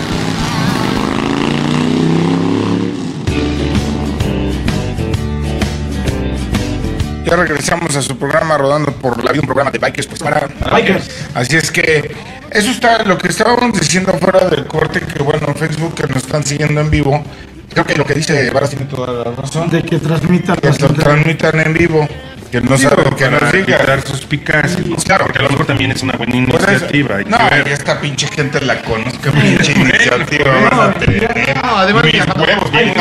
Ya regresamos a su programa Rodando por la Vida, un programa de bikers pues para Bikers. Así es que eso está lo que estábamos diciendo fuera del corte, que bueno, en Facebook que nos están siguiendo en vivo, creo que lo que dice Varas tiene toda la razón, De que transmitan que las lo transmitan en vivo, que no saben que nos para diga. quitar suspicacias. Claro, Porque a lo mejor también es una buena Pues es- iniciativa. hay no, que ver. y esta pinche gente la conozco, pinche iniciativa van a tener. No, además, Mis mira, huevos, bien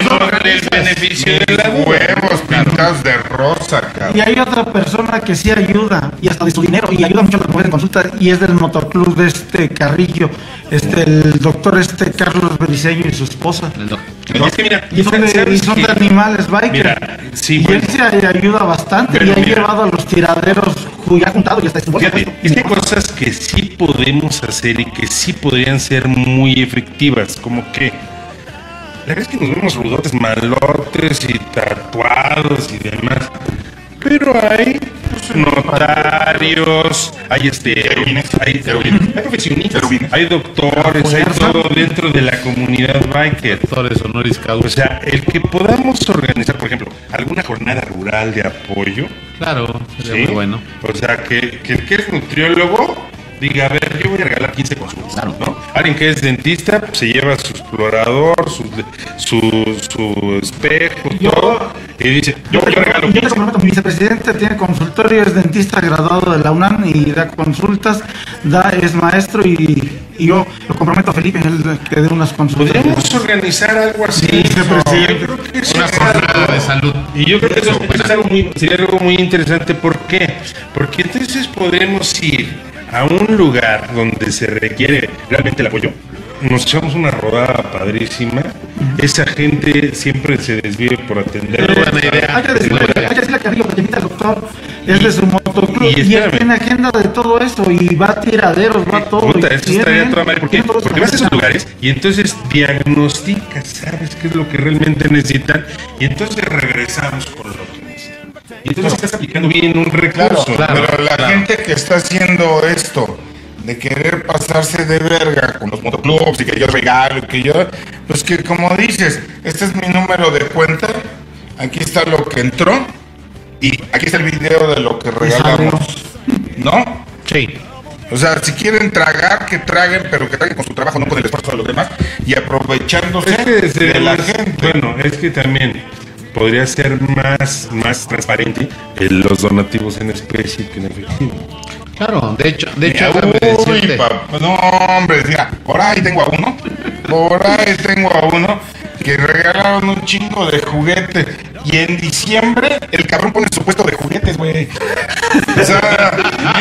el beneficio de la mis huevos pintados de rosa, cabrón. Y hay otra persona que sí ayuda, y hasta de su dinero, y ayuda mucho a las mujeres en consulta, y es del motoclub de este Carrillo, este, el doctor este Carlos Beliceño y su esposa. El doc- Y es que mira, Y son de, y ¿sabes son qué? de animales biker. Mira, sí, y pues. él se ayuda bastante, Pero y ha mira. llevado a los tiraderos ju- ya juntado y hasta su bolsa. Fíjate, es que hay cosas que sí podemos hacer y que sí podrían ser muy efectivas, como que la verdad es que nos vemos rudotes, malotes y tatuados y demás, pero hay pues, notarios, hay este, hay, hay profesionistas, hay doctores, hay todo dentro de la comunidad biker. Doctores honoris O causa. sea, el que podamos organizar, por ejemplo, alguna jornada rural de apoyo, Claro, sería ¿sí? muy bueno. O sea, que, que el que es nutriólogo diga, a ver, yo voy a regalar quince consultas, ¿no? Alguien que es dentista pues, se lleva su explorador, su, su, su espejo, Yo- todo, y dice, yo, yo regalo Yo te quince. comprometo, mi vicepresidente tiene consultorio, es dentista graduado de la UNAM y da consultas, da, es maestro y, y yo lo comprometo a Felipe, él que dé unas consultas. Podríamos organizar algo así. vicepresidente. Yo creo que eso Una es jornada algo- de salud. Y yo creo que eso, eso es algo muy, sería algo muy interesante. ¿Por qué? Porque entonces podremos ir a un lugar donde se requiere realmente el apoyo. Nos echamos una rodada padrísima. Esa gente siempre se desvive por atender. Muy buena idea. Hay que decirle, hay que decirle a Carrillo porque invita al doctor, es de su motoclub y y, él espérame. tiene agenda de todo esto y va a tiraderos, va a todo. Puta, y eso tiene- estaría toda madre. ¿Por qué? tiene todo Porque eso. vas a esos lugares y entonces diagnosticas, sabes qué es lo que realmente necesitan y entonces regresamos con lo que necesitan. Y entonces estás aplicando bien un recurso. Claro, Claro, pero la claro. gente que está haciendo esto, de querer pasarse de verga con los motoclubs y que yo regalo y que yo, pues que como dices, este es mi número de cuenta, aquí está lo que entró y aquí está el video de lo que regalamos, ¿no? Sí. O sea, si quieren tragar, que traguen, pero que traguen con su trabajo, no con el esfuerzo de los demás y aprovechándose Es que sería de la más- gente. Bueno, es que también podría ser más, más transparente en los donativos en especie que en efectivo. Claro, de hecho, de hecho, Mira, déjame uy, decirte. papá, no, hombre, mira, por ahí tengo a uno, por ahí tengo a uno que regalaron un chingo de juguetes y en diciembre el cabrón pone su puesto de juguetes, güey. O sea,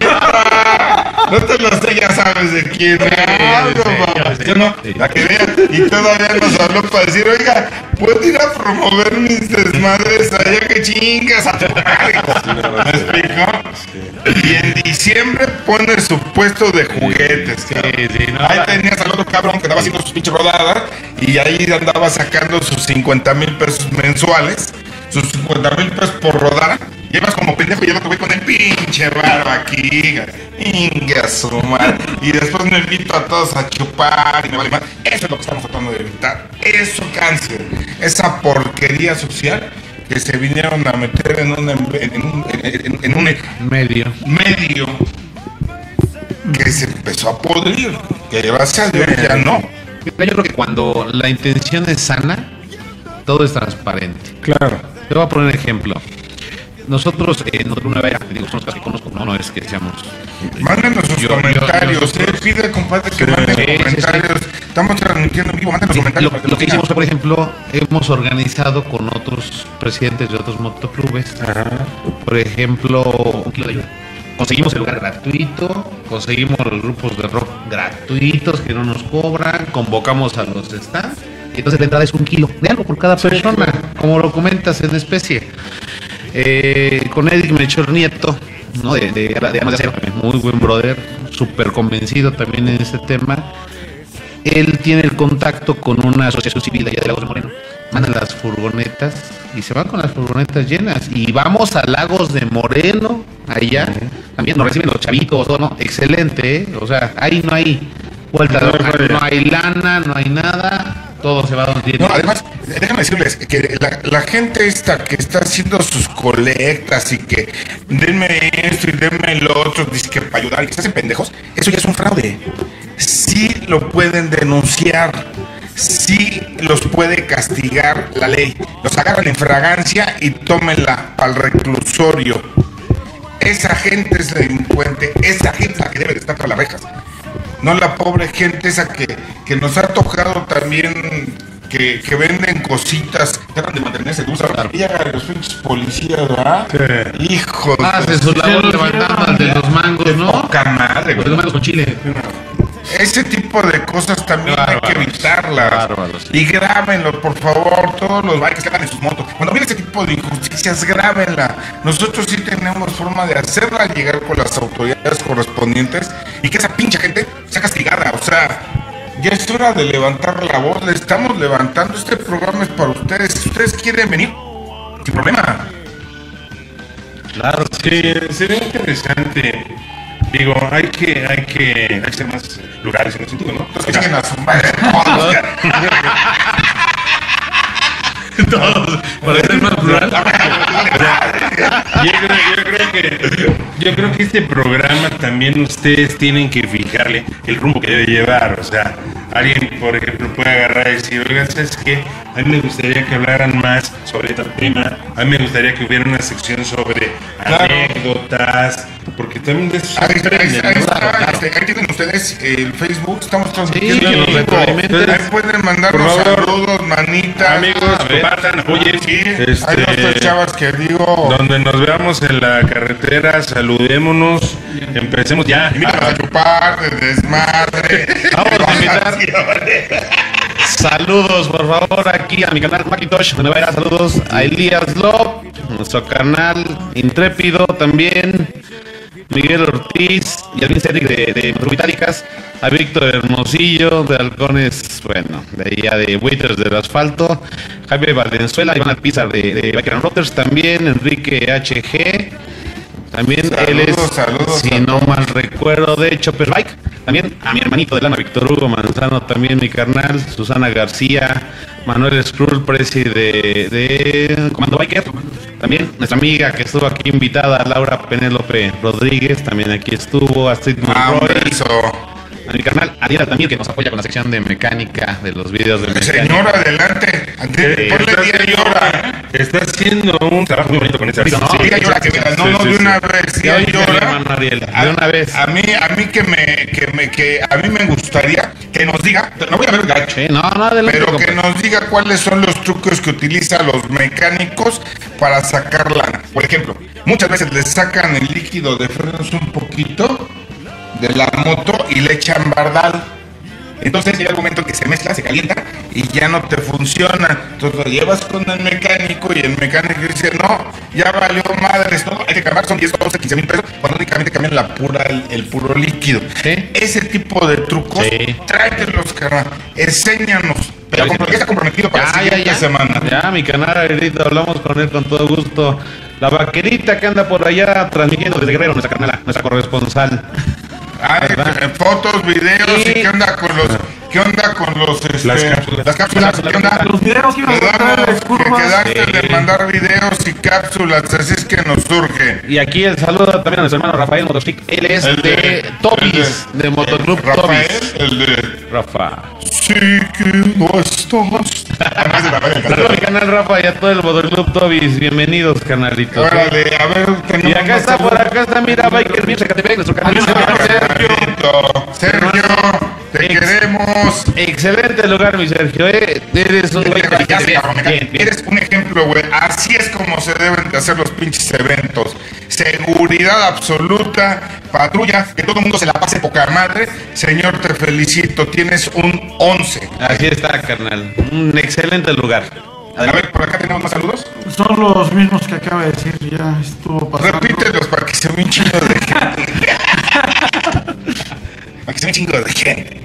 neta, no te lo sé, ya sabes de quién hablo, papá. Yo no, la que vea, y todavía nos habló para decir, oiga, ¿puedo ir a promover mis desmadres allá que chingas a tu madre? ¿Me explico? Y en diciembre pone su puesto de juguetes, cabrón. Sí, sí, no, Ahí la- tenías al otro cabrón que andaba haciendo sus pinches rodadas y ahí andaba sacando sus cincuenta mil pesos mensuales, sus cincuenta mil pesos por rodada. Llevas como pendejo y el otro güey con el pinche barba aquí. Inga su madre. y después me invito a todos a chupar y me vale más. Eso es lo que estamos tratando de evitar. Eso cáncer, esa porquería social que se vinieron a meter en un, en un, en, en un medio. medio que se empezó a podrir, que gracias a Dios ya no. Yo creo que cuando la intención es sana, todo es transparente. Claro. Te voy a poner un ejemplo. Nosotros, eh, nosotros una vez, digo, son los casos que conozco, no, no es que seamos... Mándenos sus yo, comentarios, yo, yo, eh, pide compadre que sí, manden sí, comentarios. Sí, sí. Estamos transmitiendo en vivo, manden los sí, comentarios. Lo, lo que hicimos fue, por ejemplo, hemos organizado con otros presidentes de otros motoclubes, ajá, por ejemplo, un kilo de ayuda. Conseguimos el lugar gratuito, conseguimos los grupos de rock gratuitos que no nos cobran, convocamos a los stands, y entonces la entrada es un kilo de algo por cada persona, sí, como lo comentas en especie. Eh, con Eric Melchor Nieto, ¿no? de, de, de, de Acero, muy buen brother, súper convencido también en este tema. Él tiene el contacto con una asociación civil allá de Lagos de Moreno, mandan las furgonetas y se van con las furgonetas llenas y vamos a Lagos de Moreno, allá, uh-huh, también nos reciben los chavitos, todo, ¿no? Excelente, ¿eh? O sea, ahí no hay vuelta de hoja, no hay lana, no hay nada. Todo se va donde tiene. No, además, déjame decirles que la, la gente esta que está haciendo sus colectas y que denme esto y denme lo otro, dice que para ayudar y que se hacen pendejos, eso ya es un fraude. Sí lo pueden denunciar, sí los puede castigar la ley. Los agarran en fragancia y tómenla para el reclusorio. Esa gente es delincuente, esa gente es la que debe de estar tras las rejas. No la pobre gente esa que, que nos ha tocado también, que, que venden cositas, tratan de mantenerse dulces. Claro. Y llegan los pinches policías, ¿verdad? Sí. Hijo de... Hace su labor levantando al de los mangos, ¿no? Poca madre, güey. Los mangos con chile. Ese tipo de cosas también bárbaros, hay que evitarlas. Bárbaros. Y grábenlo, por favor, todos los bikers que hagan en sus motos. Cuando viene ese tipo de injusticias, grábenla. Nosotros sí tenemos forma de hacerla llegar con las autoridades correspondientes y que esa pinche gente sea castigada. O sea, ya es hora de levantar la voz. Le estamos levantando. Este programa es para ustedes. Si ustedes quieren venir, sin problema. Claro, sí, sería interesante. Digo, hay que, hay que, hay que hacer más lugares en ese sentido, ¿no? Los que lleguen a su madre. Todos, para ser más plural. yo, creo, yo, creo que, yo creo que este programa también ustedes tienen que fijarle el rumbo que debe llevar. O sea, alguien, por ejemplo, puede agarrar y decir, oigan, ¿sabes qué? A mí me gustaría que hablaran más sobre este tema. A mí me gustaría que hubiera una sección sobre claro, anécdotas. Porque también de eso ahí, ahí, ahí, está, este, ahí tienen ustedes el Facebook, estamos transmitiendo. Sí, ahí pueden mandarnos saludos, manitas. Amigos, compartan, oye, sí, este, hay otras chavas que digo. Donde nos veamos en la carretera, saludémonos, empecemos ya. A chupar, de desmadre. Vamos a invitar. Saludos, por favor, aquí a mi canal Macintosh, donde va a ir a saludos a Elías Lop, nuestro canal Intrépido también. Miguel Ortiz y al Cedric de, de Metrovitálicas, a Víctor Hermosillo de Halcones, bueno, de allá de Waiters del Asfalto, Javier Valenzuela, Iván Alpizar de, de Biker and Rotters también, Enrique H G, también saludos, él es, saludos, si saludos. no mal recuerdo, de Chopper Bike, también a mi hermanito de lana, Víctor Hugo Manzano, también mi carnal, Susana García, Manuel Skrull, presi de, de Comando Biker, también nuestra amiga que estuvo aquí invitada, Laura Penélope Rodríguez, también aquí estuvo, Astrid Monroy, a mi carnal Adiela también, que nos apoya con la sección de mecánica, de los videos de mecánica. Señora, adelante, eh, ponle día y hora. Está haciendo un trabajo muy bonito con esa sección. No, diga llora, que venga, no, no, de una vez, día y hora. De una vez. A mí, a mí que me, que me, que a mí me gustaría que nos diga, no voy a ver gacho, sí, no, no, adelante, pero que nos diga cuáles son los trucos que utilizan los mecánicos para sacar lana. Por ejemplo, muchas veces les sacan el líquido de frenos un poquito de la moto y le echan bardal. Entonces llega el momento que se mezcla, se calienta y ya no te funciona. Entonces lo llevas con el mecánico y el mecánico dice, no, ya valió madres, no, hay que cambiar, son diez, doce, quince mil pesos, cuando únicamente cambian la pura, el, el puro líquido. ¿Sí? Ese tipo de trucos, sí, tráetelos, carnal, enséñanos. Pero como que está comprometido para ya, la siguiente ya, ya. semana. Ya, mi canal, ahorita hablamos con él con todo gusto. La vaquerita que anda por allá transmitiendo desde Guerrero, nuestra canala, nuestra corresponsal. Ay, ¿verdad? fotos, videos, Sí. y qué onda con los, qué onda con los, este, Las cápsulas. las cápsulas, qué onda. Los videos que iban a Quedamos, mandar de que curvas. quedaste Sí. de mandar videos y cápsulas, así es que nos surge. Y aquí el saludo también a nuestro hermano Rafael Motoclip. Él es El de, de- Tobis, el de, de- Motoclub Rafael, Tobis. el de Rafa. sí que no estás. Ah, no, es de Rafael, el Saludos al canal. canal Rafa y a todo el Motoclub Tobis. Bienvenidos, carnalitos. ¿eh? Órale, a ver, tenemos Y acá más está, por saludos. acá está, mira, Biker Beer Zacatepec, nuestro canal. Carnalito. Sergio, te Ex- queremos. Excelente lugar, mi Sergio. ¿eh? Eres un güey Ya, ya, inteligente. ya, cabrón, Bien, bien. Eres un ejemplo, güey. Así es como se deben de hacer los pinches eventos. Seguridad absoluta, patrulla, que todo el mundo se la pase poca madre. Señor, te felicito, tienes un once. Así está, carnal. Un excelente lugar. A ver, por acá tenemos más saludos. Son los mismos que acaba de decir, ya estuvo pasando. Repítelos para que se vea un chingo de gente. Para que se vea un chingo de gente.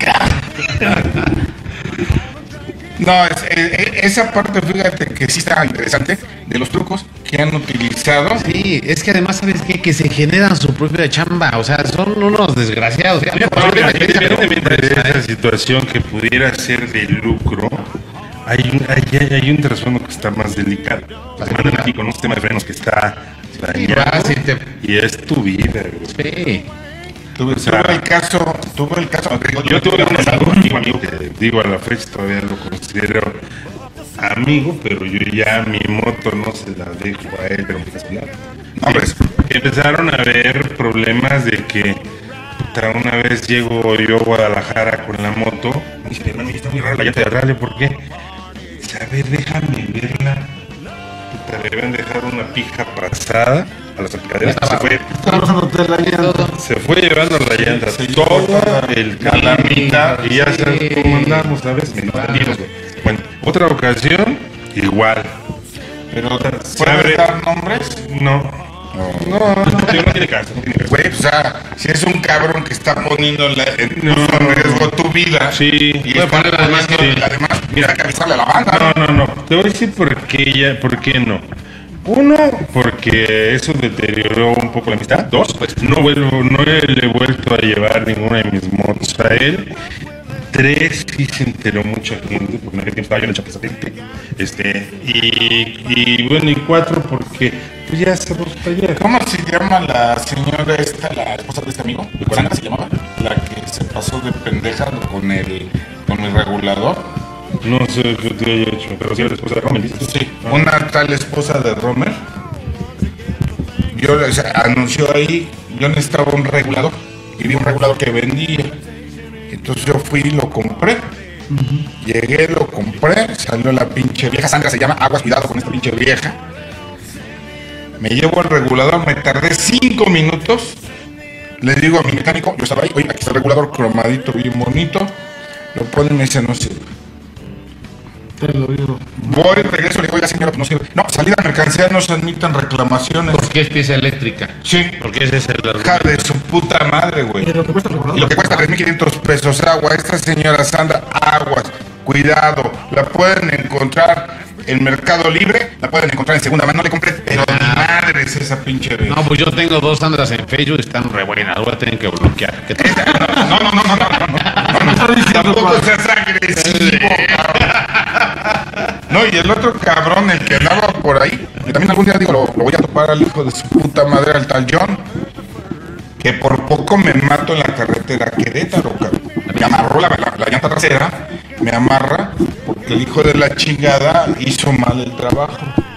No, es- eh, esa parte, fíjate que sí está interesante, de los trucos que han utilizado. Sí, es que además, ¿sabes qué? Que se generan su propia chamba. O sea, son unos desgraciados. A mí me pasó Oiga, una experiencia, pero- independientemente de esa situación que pudiera ser de lucro, hay un, hay, hay un trasfondo que está más delicado. La semana en México, con un sistema de frenos que está dañado, vas y te- y es tu vida, güey. Sí. Tuve, O sea, tuve el caso, tuve el caso. Yo tuve un amigo, amigo, amigo que digo a la fecha todavía lo considero amigo, pero yo ya mi moto no se la dejo a él, pero Hombres. que empezaron a haber problemas de que puta, una vez llego yo a Guadalajara con la moto y dice, hermano, está muy rara la llanta de rally, ¿por qué? Dice, a ver, déjame verla. Puta, le habían dejado una pija pasada a las salpicaderas. Se fue, Están pasándote la llanta. se fue llevando la llanta Se todo llevó el a la mitad. y ya sabes cómo andamos, ¿sabes? Me entendimos, güey. Bueno, otra ocasión, igual. Pero, Se ¿puedes abre- dar nombres? No. No, no, no tiene caso. No tiene caso. Güey, o sea, si es un cabrón que está poniendo la- en, No. en riesgo tu vida. Sí. Y Voy a está poner además, poniendo, sí. además, mira, hay que avisarle a la banda. No, no, no. Te voy a decir por qué, ya, por qué no. Uno, porque eso deterioró un poco la amistad. Dos, pues no vuelvo, no le he vuelto a llevar ninguna de mis motos a él. Tres, sí se enteró mucha gente, porque en aquel tiempo estaba yo en el Chapezatente. Este, y, y bueno, y cuatro, porque pues ya se los allá. ¿Cómo se llama la señora esta, la esposa de este amigo? ¿Sandra se llamaba? La que se pasó de pendeja con el, con el regulador. No sé qué te haya hecho, pero sí era la esposa de Rommel, dices. Sí, una tal esposa de Romer. Yo o sea, anunció ahí, yo necesitaba un regulador y vi un regulador que vendía. Entonces yo fui y lo compré. Llegué, lo compré, salió la pinche vieja, Sandra se llama, aguas, cuidado con esta pinche vieja. Me llevo el regulador, me tardé cinco minutos. Le digo a mi mecánico, yo estaba ahí, oye, aquí está el regulador cromadito, bien bonito. Lo pone y me dice, no sirve. Te lo digo. Voy, regreso, le digo, oiga señora, pues no sirve. No, salida de mercancía no se admiten reclamaciones. Porque es pieza eléctrica. Sí, Porque ese es el hija de su puta madre, güey. ¿Y lo que cuesta el Y lo regulador? que cuesta tres mil quinientos pesos agua. Esta señora Sandra, aguas, cuidado. La pueden encontrar en Mercado Libre, la pueden encontrar en segunda mano. No le compré, pero ni madre es esa pinche vez. No, pues yo tengo dos Sandras en Facebook, están re buenas. Voy a tener que bloquear. ¿Qué tal? No, no, no, no, no, no, no, no, Está no, diciendo, tampoco Juan. seas agresivo, cabrón. No, y el otro cabrón, el que andaba por ahí, que también algún día digo, lo, lo voy a topar al hijo de su puta madre, al tal John, que por poco me mato en la carretera Querétaro, cabrón. Me amarró la, la, la llanta trasera, me amarra, porque el hijo de la chingada hizo mal el trabajo.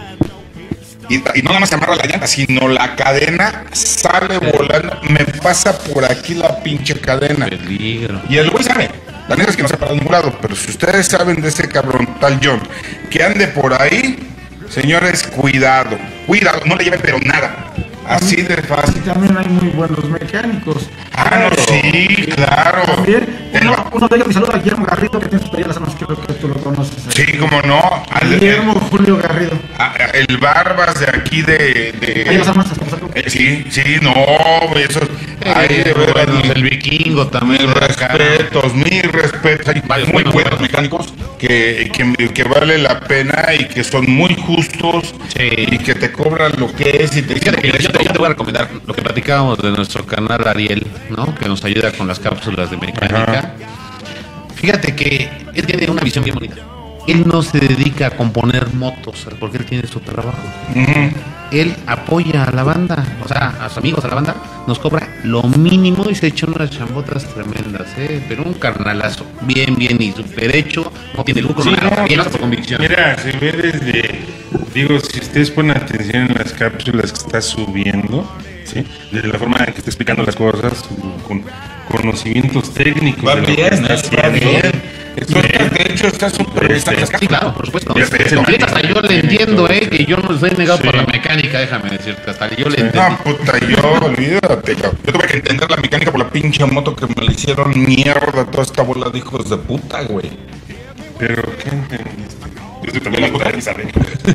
Y, y no nada más se amarra la llanta, sino la cadena sale volando, me pasa por aquí la pinche cadena. Peligro. Y el güey sabe, la neta es que no se ha parado en ningún lado, pero si ustedes saben de ese cabrón tal John, que ande por ahí, señores, cuidado, cuidado, no le lleven pero nada, así de Y fácil. también hay muy buenos mecánicos. Ah, no, sí, claro. También, Te uno, lo- uno de ellos me saluda a Guillermo Garrido, que tiene su taller las armas, creo que tú lo conoces. Sí, como no. Al- Guillermo Julio Garrido. a- el Barbas de aquí de. de Ahí vas a más, hasta pasar. eh, sí, sí, no, eso. Ay, de Eh, veras, bueno, mis el vikingo también. mis por acá. respetos, mis respetos. Hay Varios muy buenos, buenos buenos. mecánicos que, que, que vale la pena y que son muy justos Sí. y que te cobran lo que es y te Fíjate que yo, dicen te, yo te voy a recomendar lo que platicábamos de nuestro canal Ariel, ¿no? Que nos ayuda con las cápsulas de mecánica. Ajá. Fíjate que él tiene una visión bien bonita. Él no se dedica a componer motos porque él tiene su trabajo. Ujú. Él apoya a la banda, o sea, a sus amigos, a la banda, nos cobra lo mínimo y se echa unas chambotas tremendas, ¿eh? Pero un carnalazo, bien, bien y súper hecho, no tiene lucro, Sí, nada, no, bien, hasta por convicción. Mira, se ve desde, digo, si ustedes ponen atención en las cápsulas que está subiendo, ¿sí? Desde la forma en que está explicando las cosas, con conocimientos técnicos Va de lo que bien, está va haciendo. bien. Entonces, de hecho, está supervisando las Sí, claro, por supuesto. Perfecto. Ahorita hasta yo le entiendo, ¿eh? Que yo no soy negado Sí. por la mecánica, déjame decirte, hasta yo le No, entiendo. puta, yo, olvídate, cabrón. Yo tuve que entender la mecánica por la pinche moto que me le hicieron mierda toda esta bola de hijos de puta, güey. Pero, ¿qué entendiste? Yo soy también la puta de Isabel.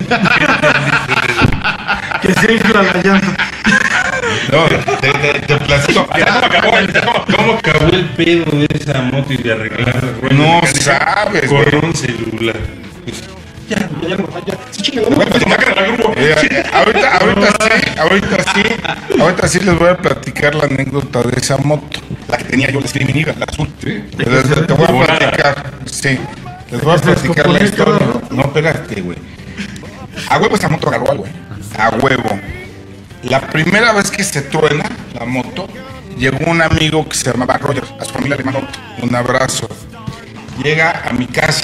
Que se infla la llanta. No, te, te, te platico. ¿Cómo acabó, cómo- cómo acabó el pedo de esa moto y de arreglar? No sabes, Con güey. un celular. Ya, ya, ya, ya. Sí, chinga, Les voy a platicar- Eh, eh, ahorita, ahorita sí, ahorita sí, ahorita sí les voy a platicar la anécdota de esa moto, la que tenía yo, la Screaming Eagle, la azul. Les- te voy a platicar, sí, les voy a platicar la historia. No, espérate, güey. A huevo esa moto agarró algo, güey. A huevo. La primera vez que se truena la moto, llegó un amigo que se llamaba Roger, a su familia le mandó un abrazo. Llega a mi casa,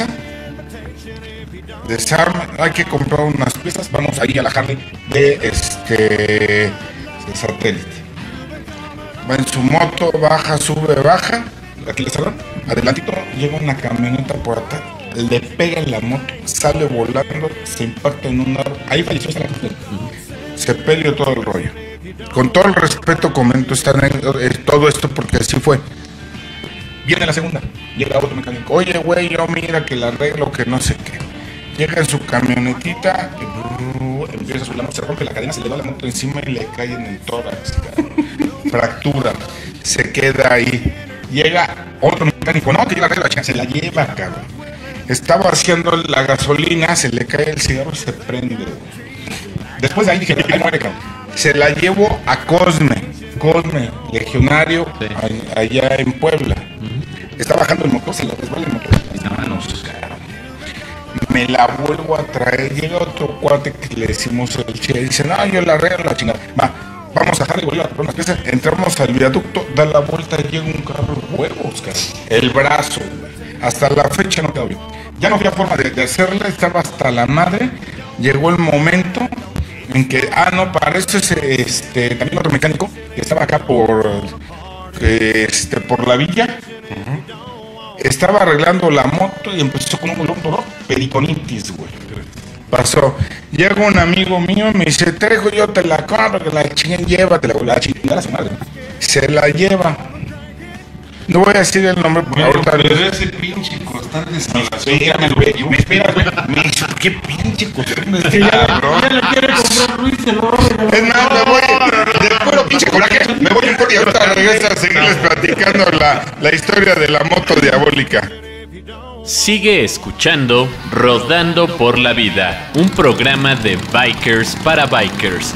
desarma, hay que comprar unas piezas, vamos ahí a la Harley de este de satélite. Va en su moto, baja, sube, baja, aquí le salón, adelantito, llega una camioneta por atrás, le pega en la moto, sale volando, se impacta en un árbol, ahí falleció esa la gente. Se peleó todo el rollo. Con todo el respeto comento esta anécdota, eh, todo esto porque así fue. Viene la segunda, llega otro mecánico, oye güey, yo mira que la arreglo, que no sé qué. Llega en su camionetita, y, brrr, empieza a subir la moto, se rompe la cadena, se le va la moto encima y le cae en el tórax, cabrón. Fractura, se queda ahí. Llega otro mecánico, no, que yo la arreglo, se la lleva, cabrón. Está vaciando la gasolina, se le cae el cigarro y se prende, güey. Después de ahí dije, ahí muere, cabrón. Se la llevo a Cosme, Cosme, legionario, Sí. a- allá en Puebla. Está bajando el motor, se le resbala el motor. Manos, cabrón. Me la vuelvo a traer. Llega otro cuate que le decimos el che. Dice, no, yo la arreglo la chingada. Va, vamos a dejar de volver a comprar unas piezas. Entramos al viaducto, da la vuelta, llega un carro de huevos, cabrón. El brazo, güey. Hasta la fecha no quedó bien. Ya no había forma de, de hacerla, estaba hasta la madre. Llegó el momento en que, ah, no, para eso es este, también otro mecánico que estaba acá por, eh, este, por la villa. Estaba arreglando la moto y empezó con un dolor, dolor, periconitis, güey. Pasó. Llega un amigo mío y me dice, Trejo, yo te la compro, que la chingada, llévatela, güey. La chingada su madre. Se la lleva. No voy a decir el nombre porque Bueno, ahorita... pero ese pinche costal de instalación. Espérame, güey. Me espera, güey. Me dice, qué pinche costumbre este Que ya, cabrón. ya le quiere comprar Luis el oro. Es más, me voy, de puro pinche coraje, me voy un corte y ahorita regreso a seguirles platicando la, la historia de la moto diabólica. Sigue escuchando Rodando por la Vida, un programa de bikers para bikers.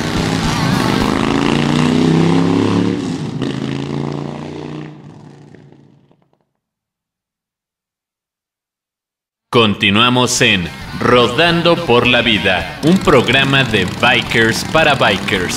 Continuamos en Rodando por la Vida, un programa de bikers para bikers.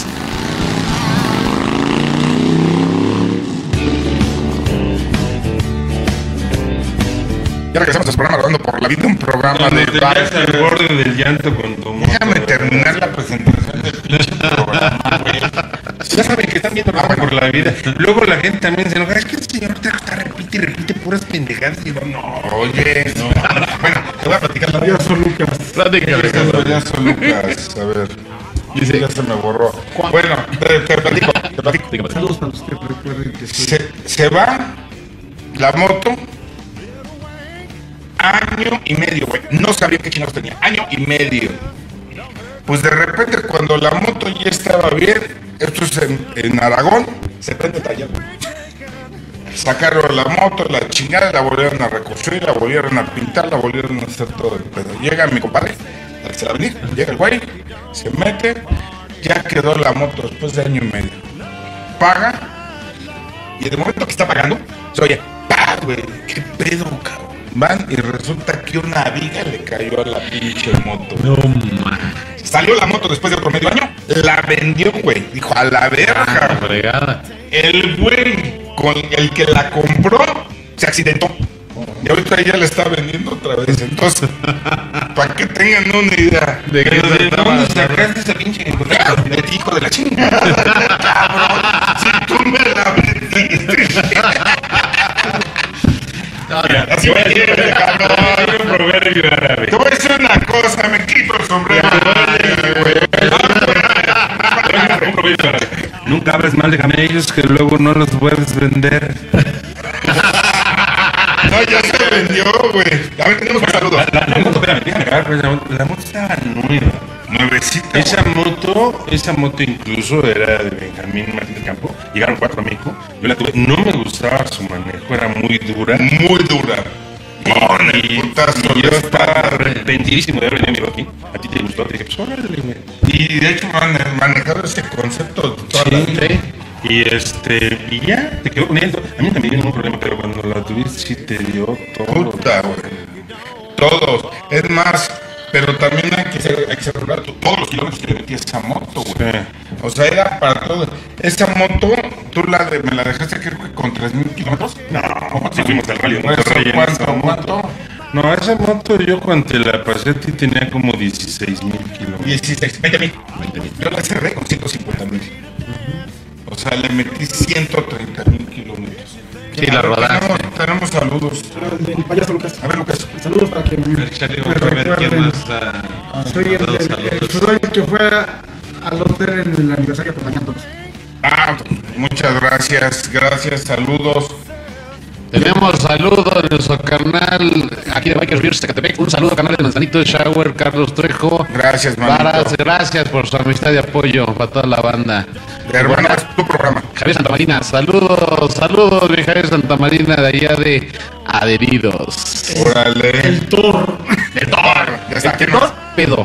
Ya regresamos a su programa Rodando por la Vida, un programa Cuando de te veas al bikers. borde del llanto con tu moto. Déjame terminar la presentación del pinche programa, güey. Ya saben que están viendo Rodando por la Vida. Luego la gente también se enoja. Es que el señor te está repite y repite puras pendejadas. Y digo, no, Oye, no. Bueno, te voy a platicar la Ya son Lucas. Ya son Lucas, a ver. Dice, ya se me borró. Bueno, te, te platico, te platico. Saludos para los que recuerden que soy. Se, se va la moto. año y medio, güey. No sabía qué chingados tenía. Año y medio. Pues de repente, cuando la moto ya estaba bien, esto es en, en Aragón, se prende taller. Sacaron la moto, la chingada, la volvieron a reconstruir, la volvieron a pintar, la volvieron a hacer todo el pedo. Llega mi compadre, al que se la venir, llega el güey, se mete, ya quedó la moto después de año y medio. Paga, y en el momento que está pagando, se oye, ¡pah, güey! ¿Qué pedo, cabrón? Van y resulta que una viga le cayó a la pinche moto. No, man. Salió la moto después de otro medio año, la vendió, güey. Dijo, a la verga. Ah, fregada. El güey con el que la compró se accidentó. Y ahorita ya la está vendiendo otra vez. Entonces, para que tengan una idea. ¿De qué Pero se ¿de estaba dónde hablando? sacaste esa pinche De ti, hijo de la chingada. Cabrón, si tú me la vendiste. Así me quiere, cabrón. un proverbio árabe. Te voy a decir una cosa, me quito el sombrero. Un proverbio árabe. Nunca hables mal de camellos que luego no los puedes vender. No, ya se vendió, güey. A ver, tenemos un saludo. La, la moto, espérame, déjame acabar, pues, la, moto, la moto estaba nueva. Nuevecita. Esa moto, esa moto incluso era de Benjamín Martín del Campo. Llegaron cuatro a México. Yo la tuve. No me gustaba su manejo, era muy dura. Muy dura. Con el Y, putazo. y yo estaba arrepentidísimo de haber venido a mi aquí. A ti te gustó, te dije, pues órale, güey. Y de hecho han manejado ese concepto toda la vida. Sí. Y este, y ya, te quedó con él. A mí también ningún problema, pero cuando la tuviste sí te dio todo. Puta, güey. Todos. Es más, pero también hay que ser, hay que ser regular. Todos los kilómetros que le metí a esa moto, güey. Sí. O sea, era para todo. Esa moto, tú la de, me la dejaste creo que con tres mil kilómetros. No, si fuimos al rally, ¿no? ¿no? Te ¿Cuánto? esa moto. ¿Cuánto? No, esa moto yo cuando te la pasé a ti tenía como dieciséis mil kilómetros. dieciséis, veinte mil. Yo la cerré con ciento cincuenta mil. O sea, le metí ciento treinta mil kilómetros. Sí, la rodaste. Tenemos, tenemos saludos. El payaso Lucas. A ver, Lucas. Saludos para que me, Échale, me vamos a ver quién recuerden. más ha- Soy el, mandado el, el, saludos. soy el que fue al hotel en el aniversario acompañándonos. Ah, muchas gracias, gracias, saludos. Tenemos saludos de nuestro carnal aquí de Bikers Beers Zacatepec. Un saludo canal de Manzanito de Shower, Carlos Trejo. Gracias, manito. Varas, gracias por su amistad y apoyo para toda la banda. Hermano, es tu programa. Javier Santamarina, saludos, saludos, mi Javier Santamarina de allá de Adheridos. Órale. El Thor. El Thor. Ya está, ¿qué más? Pedo.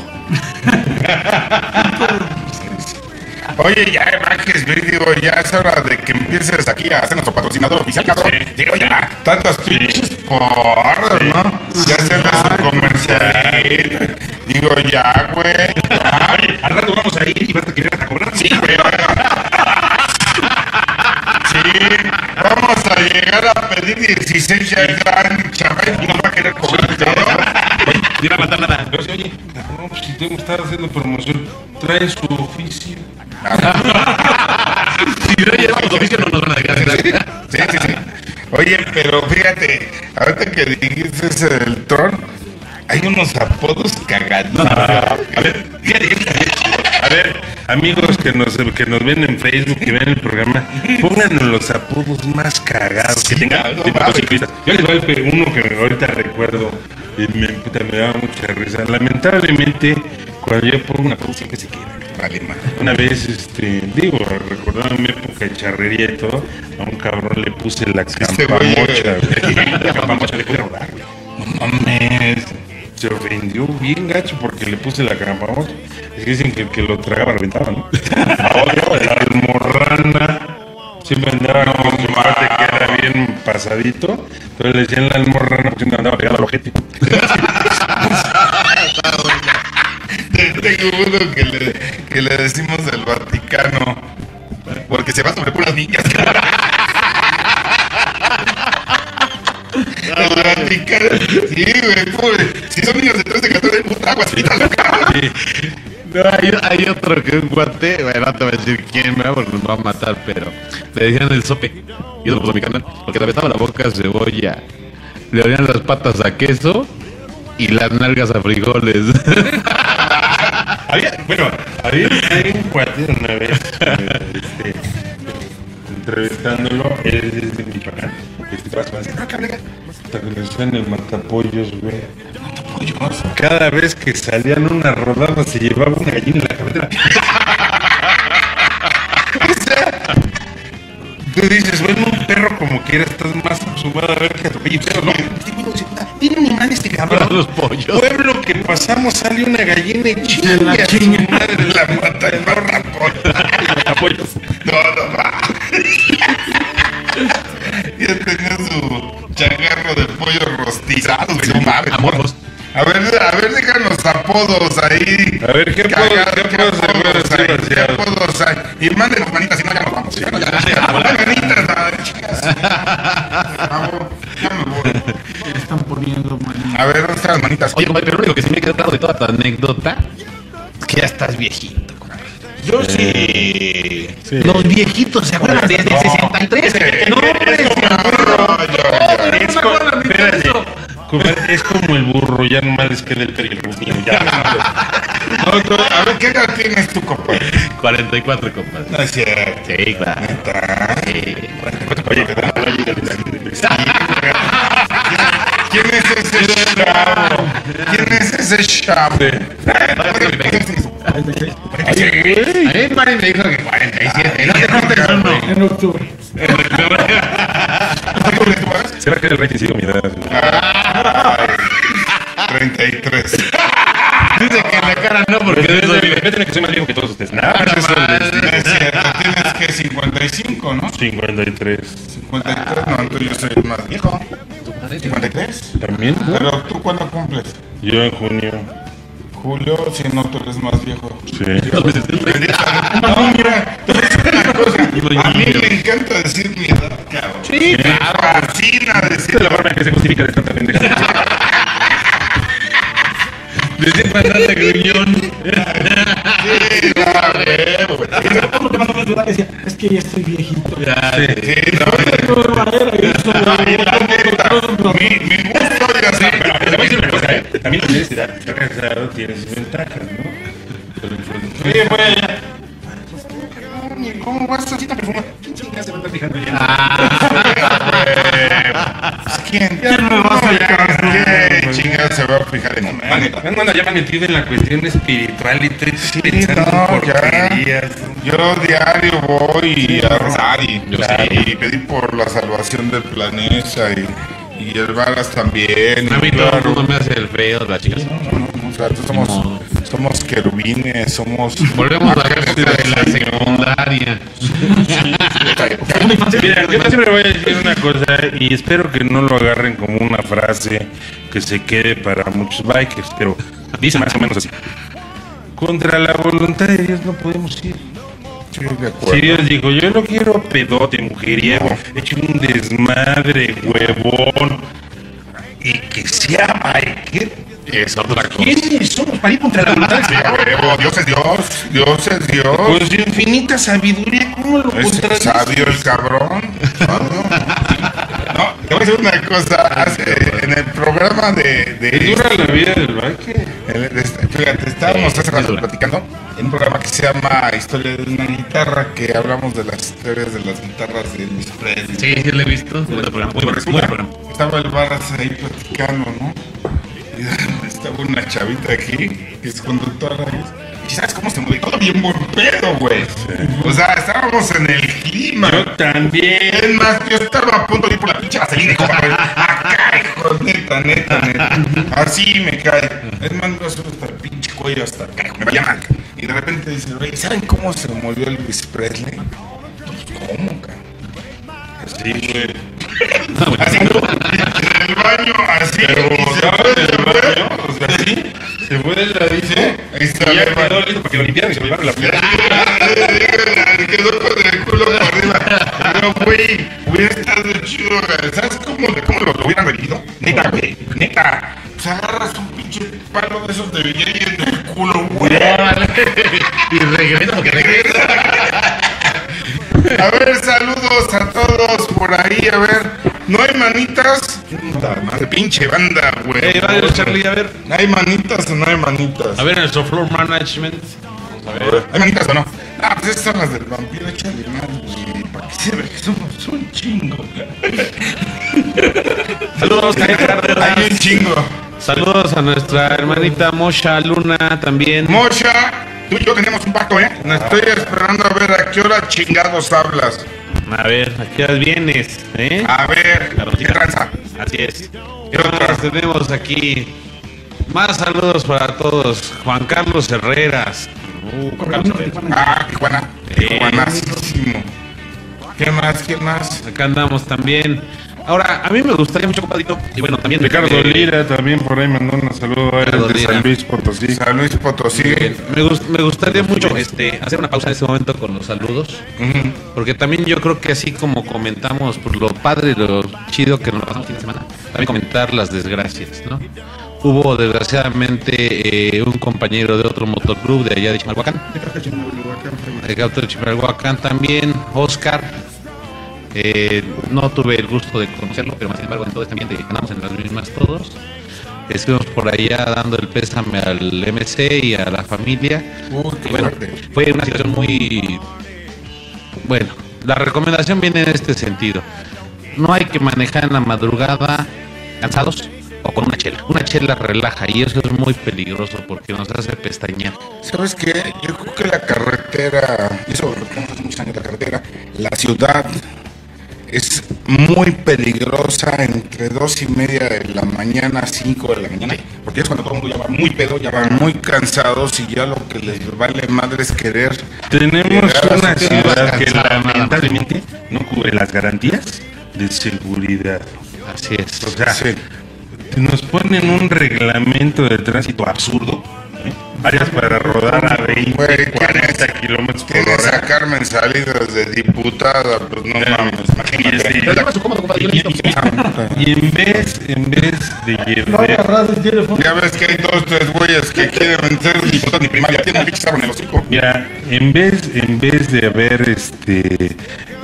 Oye, ya, Vázquez, digo, ya es hora de que empieces aquí a ser nuestro patrocinador oficial, cabrón. Digo, ya, tantas pinches porras, ¿no? Ya se hace su comercial. Digo, ya, güey. Oye, al rato vamos a ir y vas a querer hasta cobrar. Sí, güey. Sí, vamos a llegar a pedir dieciséis ya gran chaval y nos va a querer cobrar todo. No iba a matar nada. Pero sí, oye, no, pues si tengo que estar haciendo promoción, trae su oficio. Si no llevamos oficio no nos van a dejar hacer. Sí, sí, sí. Oye, pero fíjate, ahorita que dijiste ese del Tron, hay unos apodos cagados. A ver, fíjate, fíjate. A ver, amigos que nos, que nos ven en Facebook, que ven el programa, pónganos los apodos más cagados que tengan no de mames. motociclistas. Yo les voy a pedir uno que ahorita recuerdo y me, puta, me da mucha risa. Lamentablemente, cuando yo pongo una apodo siempre se queda. Vale, man. Una vez, este, digo, recordando mi época de charrería y todo, a un cabrón le puse la Este güey, campamocha, eh, güey. La campamocha le puse a rodar, güey. No mames. Se ofendió bien gacho porque le puse la campamocha. Es que dicen que el que lo tragaba reventaba, ¿no? A otro, la almorrana. Siempre andaba con su parte que era bien pasadito. Entonces le decían la almorrana porque siempre andaba pegado al ojete. Tengo uno que le, que le decimos del Vaticano. Porque se va sobre puras niñas. El Vaticano. Sí, güey, pobre. Si son niños de trece, catorce, puta agua, quítalo, cabrón. No, hay, hay otro que un guate, bueno, no te voy a decir quién, ¿verdad? Porque nos va a matar, pero le decían el sope. Y eso lo puso a mi canal, porque le aventaba la boca a cebolla, le abrían las patas a queso y las nalgas a frijoles. Había, bueno, había, había un cuate una vez, este, entrevistándolo, él es de Michoacán. este, te vas a decir, no, que hablega. Hasta que les ven el matapollos, güey. Matapollos. Cada vez que salían una rodada se llevaba una gallina en la carretera. O sea, tú dices, bueno, un perro como quiera, estás más acostumbrado a ver que atropella. Pero no, tiene un imán este cabrón. Los pollos. Pueblo que pasamos sale una gallina y chinga la a su chinga. madre la mata y no la pollos. No, no, va. Ya tenía su changarro de pollo rostizado, güey, no mames. Amorfos. A ver, a ver, déjanos apodos ahí. A ver, ¿qué apodos, ¿qué apodos, ¿qué apodos hay? ¿Qué apodos hay? Y mándenos manitas, si no, ya nos vamos. Ya, ya, ya, manitas, nada, chicas. Por favor, ya me voy. Le están poniendo manita. A ver, ¿dónde están las manitas? Oye, compadre, pero lo único que se me ha quedado claro de toda tu anécdota es que ya estás viejito, compadre. Yo sí. sí. Los viejitos se acuerdan desde No, sesenta y tres. No, hombre, es como el burro. Es como, espérate, compadre, es como el burro, ya nomás les queda el pelo y el rubio. Ya. No, no, a ver, ¿qué edad tienes tú, compadre? cuarenta y cuatro, compadre. No es cierto. Sí, claro. ¿Neta? Sí. Oye, ¿quién es ese chavo? ¿Quién es ese chavo? A mí mi padre me dijo que cuarenta y siete. No te juntes uno. En octubre. Se va a quedar el rating, sigo mi edad. treinta y tres. Dice que en la cara no, porque de eso vive. Tiene que ser más viejo que todos ustedes. Nada, eso es cierto. Tienes que cincuenta y cinco, ¿no? cincuenta y tres. cincuenta y tres, no, entonces yo soy el más viejo. ¿cincuenta y tres? ¿También? Pero tú, ¿cuándo cumples? Yo en junio. Julio, si no, tú eres más viejo. Sí. No, mira, te voy a decir una cosa. A mí me encanta decir mi edad, cabrón. Sí, me fascina decir la forma que se justifica de tanta pendeja. Desde cuando anda gruñón. Sí, la huevo. Otro que mandó mencionar decía, es que ya estoy viejito. Ya, Sí, no, mi, mi gusto ya sé, pero te voy a decir una cosa, ¿eh? También la universidad, estar casado tiene sus ventajas, ¿no? Oye, güey, ya. ¿Cómo vas así tan perfumado? ¿Quién chingas se va a estar fijando ya? ¿Quién? ¿Quién me va a sacar? ¿Quién chingas se va a fijar en un man? Anda ya metido en la cuestión espiritual y estoy pensando en porquerías. Yo diario voy a rezar y, y pedir por la salvación del planeta y... Y el Varas también. A mí y todo claro. el mundo me hace el feo, las chicas. No, no, no, o sea, somos, No. somos querubines, somos... Volvemos a la época de la secundaria. Mira, yo siempre voy a decir una cosa y espero que no lo agarren como una frase que se quede para muchos bikers, pero dice más o menos así. Contra la voluntad de Dios no podemos ir. Sí, de acuerdo. Si Dios dijo, yo no quiero pedote, mujeriego, no. Hecho un desmadre, huevón, y que sea biker, Es otra cosa. ¿quiénes somos para ir contra la voluntad? Sí, huevo, Dios es Dios, Dios es Dios. Con su infinita sabiduría, ¿cómo lo contradice? Sabio el cabrón. No, te voy a decir una cosa, hace, en el programa de... de ¿Es dura la vida del biker? Fíjate, estábamos hace rato platicando en un programa que se llama Historia de una guitarra, que hablamos de las historias de las guitarras de Elvis Presley. Sí, sí lo he visto. Muy buen programa, muy buen, muy buen programa. Estaba el Barras ahí platicando, ¿no? Y estaba una chavita aquí, que es conductora. ¿Y sabes cómo se mueve? Todo bien buen pedo, güey. Sí. O sea, estábamos en el clima. Yo también. Es más, yo estaba a punto de ir por la pinche vaselina y como, acá, hijo, neta, neta, neta. Así me cae. Es más, no sube hasta el pinche cuello, hasta acá, me vaya mal. Y de repente dice, güey, ¿saben cómo se murió Elvis Presley? ¿Cómo, cara? Así, güey. Así, en el baño, así. Pero, ¿sabes? En el baño, o sea, así. Se fue de la dice. Ahí está. Y ya quedó listo para que lo limpiaran y se lo llevaron a la playa. Quedó con el culo para arriba. Pero, güey, hubiera estado chido. ¿Sabes cómo, cómo lo, lo hubieran revivido? Neta, güey, neta. Pues agarras un pinche palo de esos de billete en el culo, güey. Y regresa porque regresa. A ver, saludos a todos por ahí, a ver. ¿No hay manitas? Puta madre, pinche banda, güey. Hey, vale, Charlie, a ver. ¿Hay manitas o no hay manitas? A ver, en nuestro floor management. A ver. ¿Hay manitas o no? Ah, pues estas son las del vampiro, échale más, güey. para que se vea que somos un chingo. Saludos, Cárdenas. Hay un chingo. Saludos a nuestra hermanita Mosha Luna también. Mosha, tú y yo tenemos un pacto, ¿eh? Me estoy esperando a ver a qué hora chingados hablas. A ver, ¿a qué hora vienes? ¿Eh? A ver, ¿qué tranza? Así es. ¿Qué más tenemos aquí? Más saludos para todos. Juan Carlos Herreras. Uh, Juan Carlos Herreras. Ah, Tijuana. Sí. Tijuanasísimo. ¿Qué más? ¿Qué más? Acá andamos también. Ahora, a mí me gustaría mucho, compadrito. Y bueno, también Ricardo eh, Lira también por ahí mandó un saludo a él Ricardo de Lira. San Luis Potosí. San Luis Potosí. eh, me, gust- me gustaría mucho este, hacer una pausa en este momento con los saludos. Ujú. Porque también yo creo que así como comentamos por lo padre, lo chido que nos pasamos fin de semana, también comentar las desgracias, ¿no? Hubo desgraciadamente eh, un compañero de otro motoclub de allá de Chimalhuacán, de Cauto de Chimalhuacán también, Oscar. Eh, no tuve el gusto de conocerlo, pero sin embargo en todo este ambiente andamos en las mismas todos. Estuvimos por allá dando el pésame al M C y a la familia. Uy, qué Bueno, fuerte. fue una situación muy... Bueno, la recomendación viene en este sentido. No hay que manejar en la madrugada cansados o con una chela. Una chela relaja y eso es muy peligroso porque nos hace pestañear. ¿Sabes qué? Yo creo que la carretera, y eso lo tenemos hace muchos años, la carretera, la ciudad es muy peligrosa entre dos y media de la mañana a cinco de la mañana, porque es cuando todo el mundo ya va muy pedo, ya van muy cansados y ya lo que les vale madre es querer. Tenemos llegar a una su ciudad casa que cansada, lamentablemente no cubre las garantías de seguridad. Así es. O sea, Sí. nos ponen un reglamento de tránsito absurdo, ¿eh? Áreas para rodar a veinte, Güey, cuarenta kilómetros por Tienes a hora. Carmen Salinas de diputada, pues no mames, Y, imagínate. este, y- y en vez, en vez de No llevar agarras el teléfono. Ya ves que hay dos, tres güeyes que quieren ser diputados ni primaria, tienen un pinche sabor en el hocico. Mira, en vez, en vez de haber este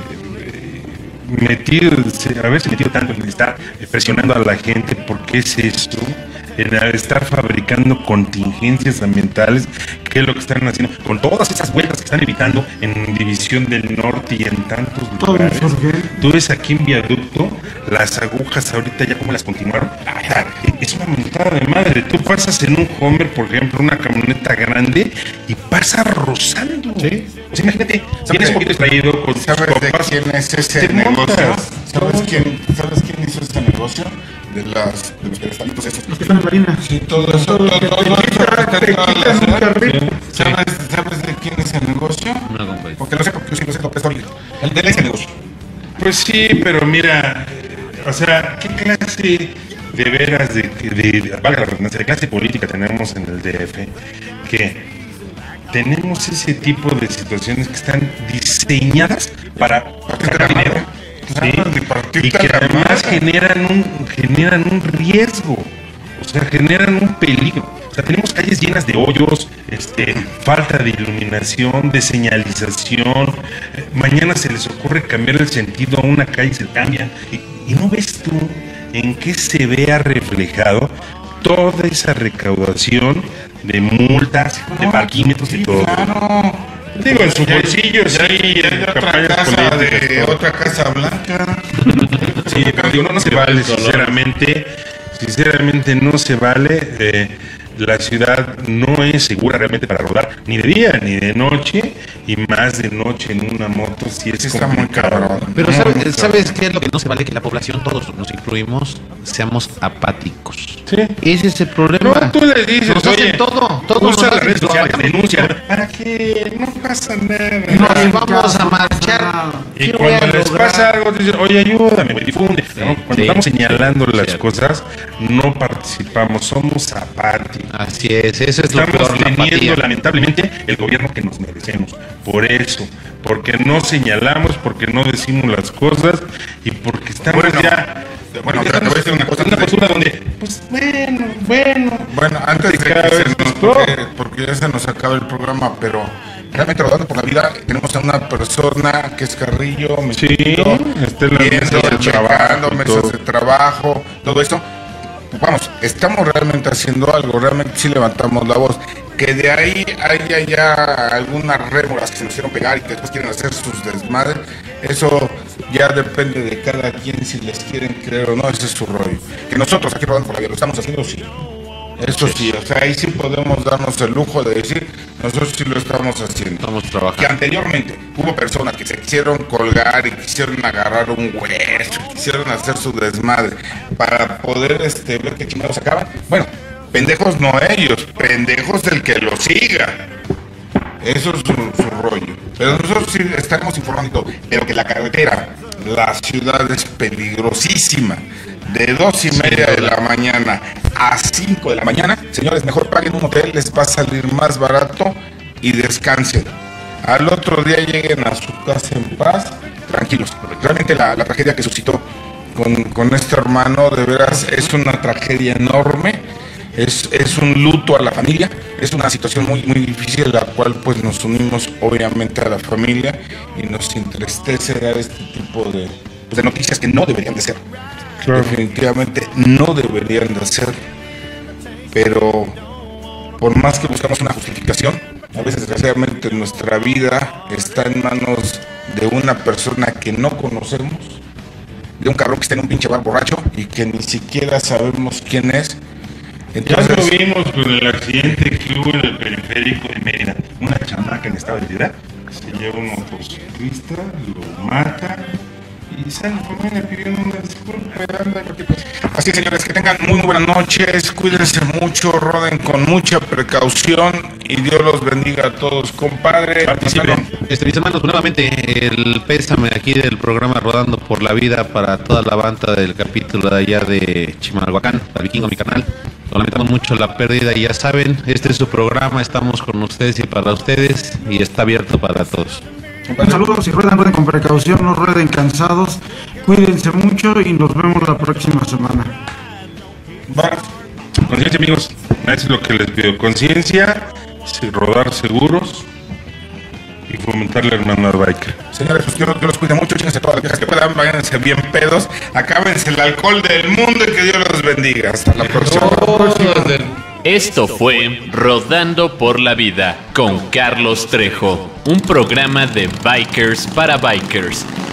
metido, haberse metido tanto en estar presionando a la gente, porque es esto, en estar fabricando contingencias ambientales, que es lo que están haciendo con todas esas vueltas que están evitando en División del Norte y en tantos Todo lugares. insurgente. Tú ves aquí en Viaducto las agujas ahorita ya como las continuaron. Ah, es una mentada de madre. Tú pasas en un Homer, por ejemplo, una camioneta grande y pasa rozando. Sí. O sea, imagínate, vienes un poquito distraído con tus ¿Sabes de copas, quién es ese te negocio? montas. ¿Sabes quién, ¿Sabes quién hizo ese negocio? De las de los pedestalitos esos. Los que están en Marina. Sí, todo eso, todo, todo, todo eso que está en toda la quitan un ciudad. carril. ¿Sabes, ¿Sabes de quién es el negocio? No, compadre. Porque lo sé, porque yo sí lo sé, López Dóriga. El de ese negocio. Pues sí, pero mira, o sea, ¿qué clase de veras de, de, de, valga la redundancia, de clase política tenemos en el D F? Que tenemos ese tipo de situaciones que están diseñadas para sacar dinero. ¿sí? De partirte Y que la además madre. generan un, generan un riesgo, o sea, generan un peligro. O sea, tenemos calles llenas de hoyos, este, falta de iluminación, de señalización. Eh, Mañana se les ocurre cambiar el sentido a una calle, se cambian. Y, y no ves tú en qué se vea reflejado toda esa recaudación de multas, de No, parquímetros y sí, todo. Claro. Digo, en su Ya- bolsillo, ya- sí, ya hay en otra campañas casa políticas, de todo. otra casa blanca. Sí, pero digo, no, no se vale, sinceramente, sinceramente no se vale. eh, la ciudad no es segura realmente para rodar, ni de día ni de noche, y más de noche en una moto, si es Sí está muy complicado. cabrón. Pero Muy, ¿sabes, muy ¿sabes qué es lo que no se vale? Que la población, todos nos incluimos, seamos apáticos. Sí. Ese es el problema. No, tú le dices, Nos hacen oye, todo, todo nos usa las hacen, redes lo sociales, abarcamos denuncia, todo. para que no pasa nada. Nos vamos a marchar. Y ¿Qué voy cuando a les lograr? pasa algo, dicen, oye, ayúdame, me difunde. ¿no? Cuando sí, estamos señalando sí, las cierto. cosas, no participamos, somos apáticos. Así es, eso es lo Estamos peor, la teniendo apatía. lamentablemente el gobierno que nos merecemos. Por eso, porque no señalamos, porque no decimos las cosas y porque estamos Bueno, ya. bueno, porque pero te voy a estamos decir una cosa en una antes de- postura donde, pues bueno, bueno. Bueno, antes de que cada se vez nos, mejor. porque, porque ya se nos acaba el programa, pero realmente rodando por la vida tenemos a una persona que es Carrillo, Sí, metido, está en las viendo, mesas de checando trabajo y mesas todo. de trabajo, todo esto. Vamos, estamos realmente haciendo algo, realmente sí levantamos la voz. Que de ahí haya ya algunas rémoras que se nos hicieron pegar y que después quieren hacer sus desmadres, eso ya depende de cada quien si les quieren creer o no, ese es su rollo. Que nosotros aquí Rodando por la Vida lo estamos haciendo, sí. Eso sí, o sea, ahí sí podemos darnos el lujo de decir, nosotros sí lo estamos haciendo. Estamos trabajando. Que anteriormente hubo personas que se quisieron colgar y quisieron agarrar un hueso, quisieron hacer su desmadre para poder este, ver qué chingados acaban. Bueno, pendejos no ellos, pendejos el que lo siga. Eso es su, su rollo. Pero nosotros sí estamos informando y todo. Pero que la carretera, la ciudad es peligrosísima. De dos y media de la mañana a cinco de la mañana, señores, mejor paguen un hotel, les va a salir más barato y descansen. Al otro día lleguen a su casa en paz, tranquilos. Realmente la, la tragedia que suscitó con, con este hermano, de veras, es una tragedia enorme. Es, es un luto a la familia, es una situación muy, muy difícil, en la cual pues nos unimos obviamente a la familia y nos entristece dar este tipo de, pues, de noticias que no deberían de ser. Claro. Definitivamente no deberían de ser, pero por más que buscamos una justificación, a veces desgraciadamente nuestra vida está en manos de una persona que no conocemos, de un cabrón que está en un pinche bar borracho y que ni siquiera sabemos quién es. Entonces, ya lo vimos con el accidente que hubo en el periférico de Mérida. Una chamaca en estado de ebriedad se lleva un motociclista, lo mata y sale familia pidiendo una disculpa. Así, señores, que tengan muy buenas noches, cuídense mucho, roden con mucha precaución y Dios los bendiga a todos, compadre. Este, mis hermanos, nuevamente el pésame aquí del programa Rodando por la Vida para toda la banda del capítulo de allá de Chimalhuacán, para Vikingo, mi canal. Lamentamos mucho la pérdida y ya saben, este es su programa, estamos con ustedes y para ustedes y está abierto para todos. Un saludo, si ruedan, rueden con precaución, no rueden cansados, cuídense mucho y nos vemos la próxima semana. Va. Conciencia, amigos, eso es lo que les pido, conciencia, rodar seguros y fomentar la hermandad biker. Señores, pues Dios, Dios los cuide mucho, chíquense todas las viejas que puedan, váyanse bien pedos, acábense el alcohol del mundo y que Dios los bendiga. Hasta la próxima. Esto fue Rodando por la Vida con Carlos Trejo, un programa de Bikers para Bikers.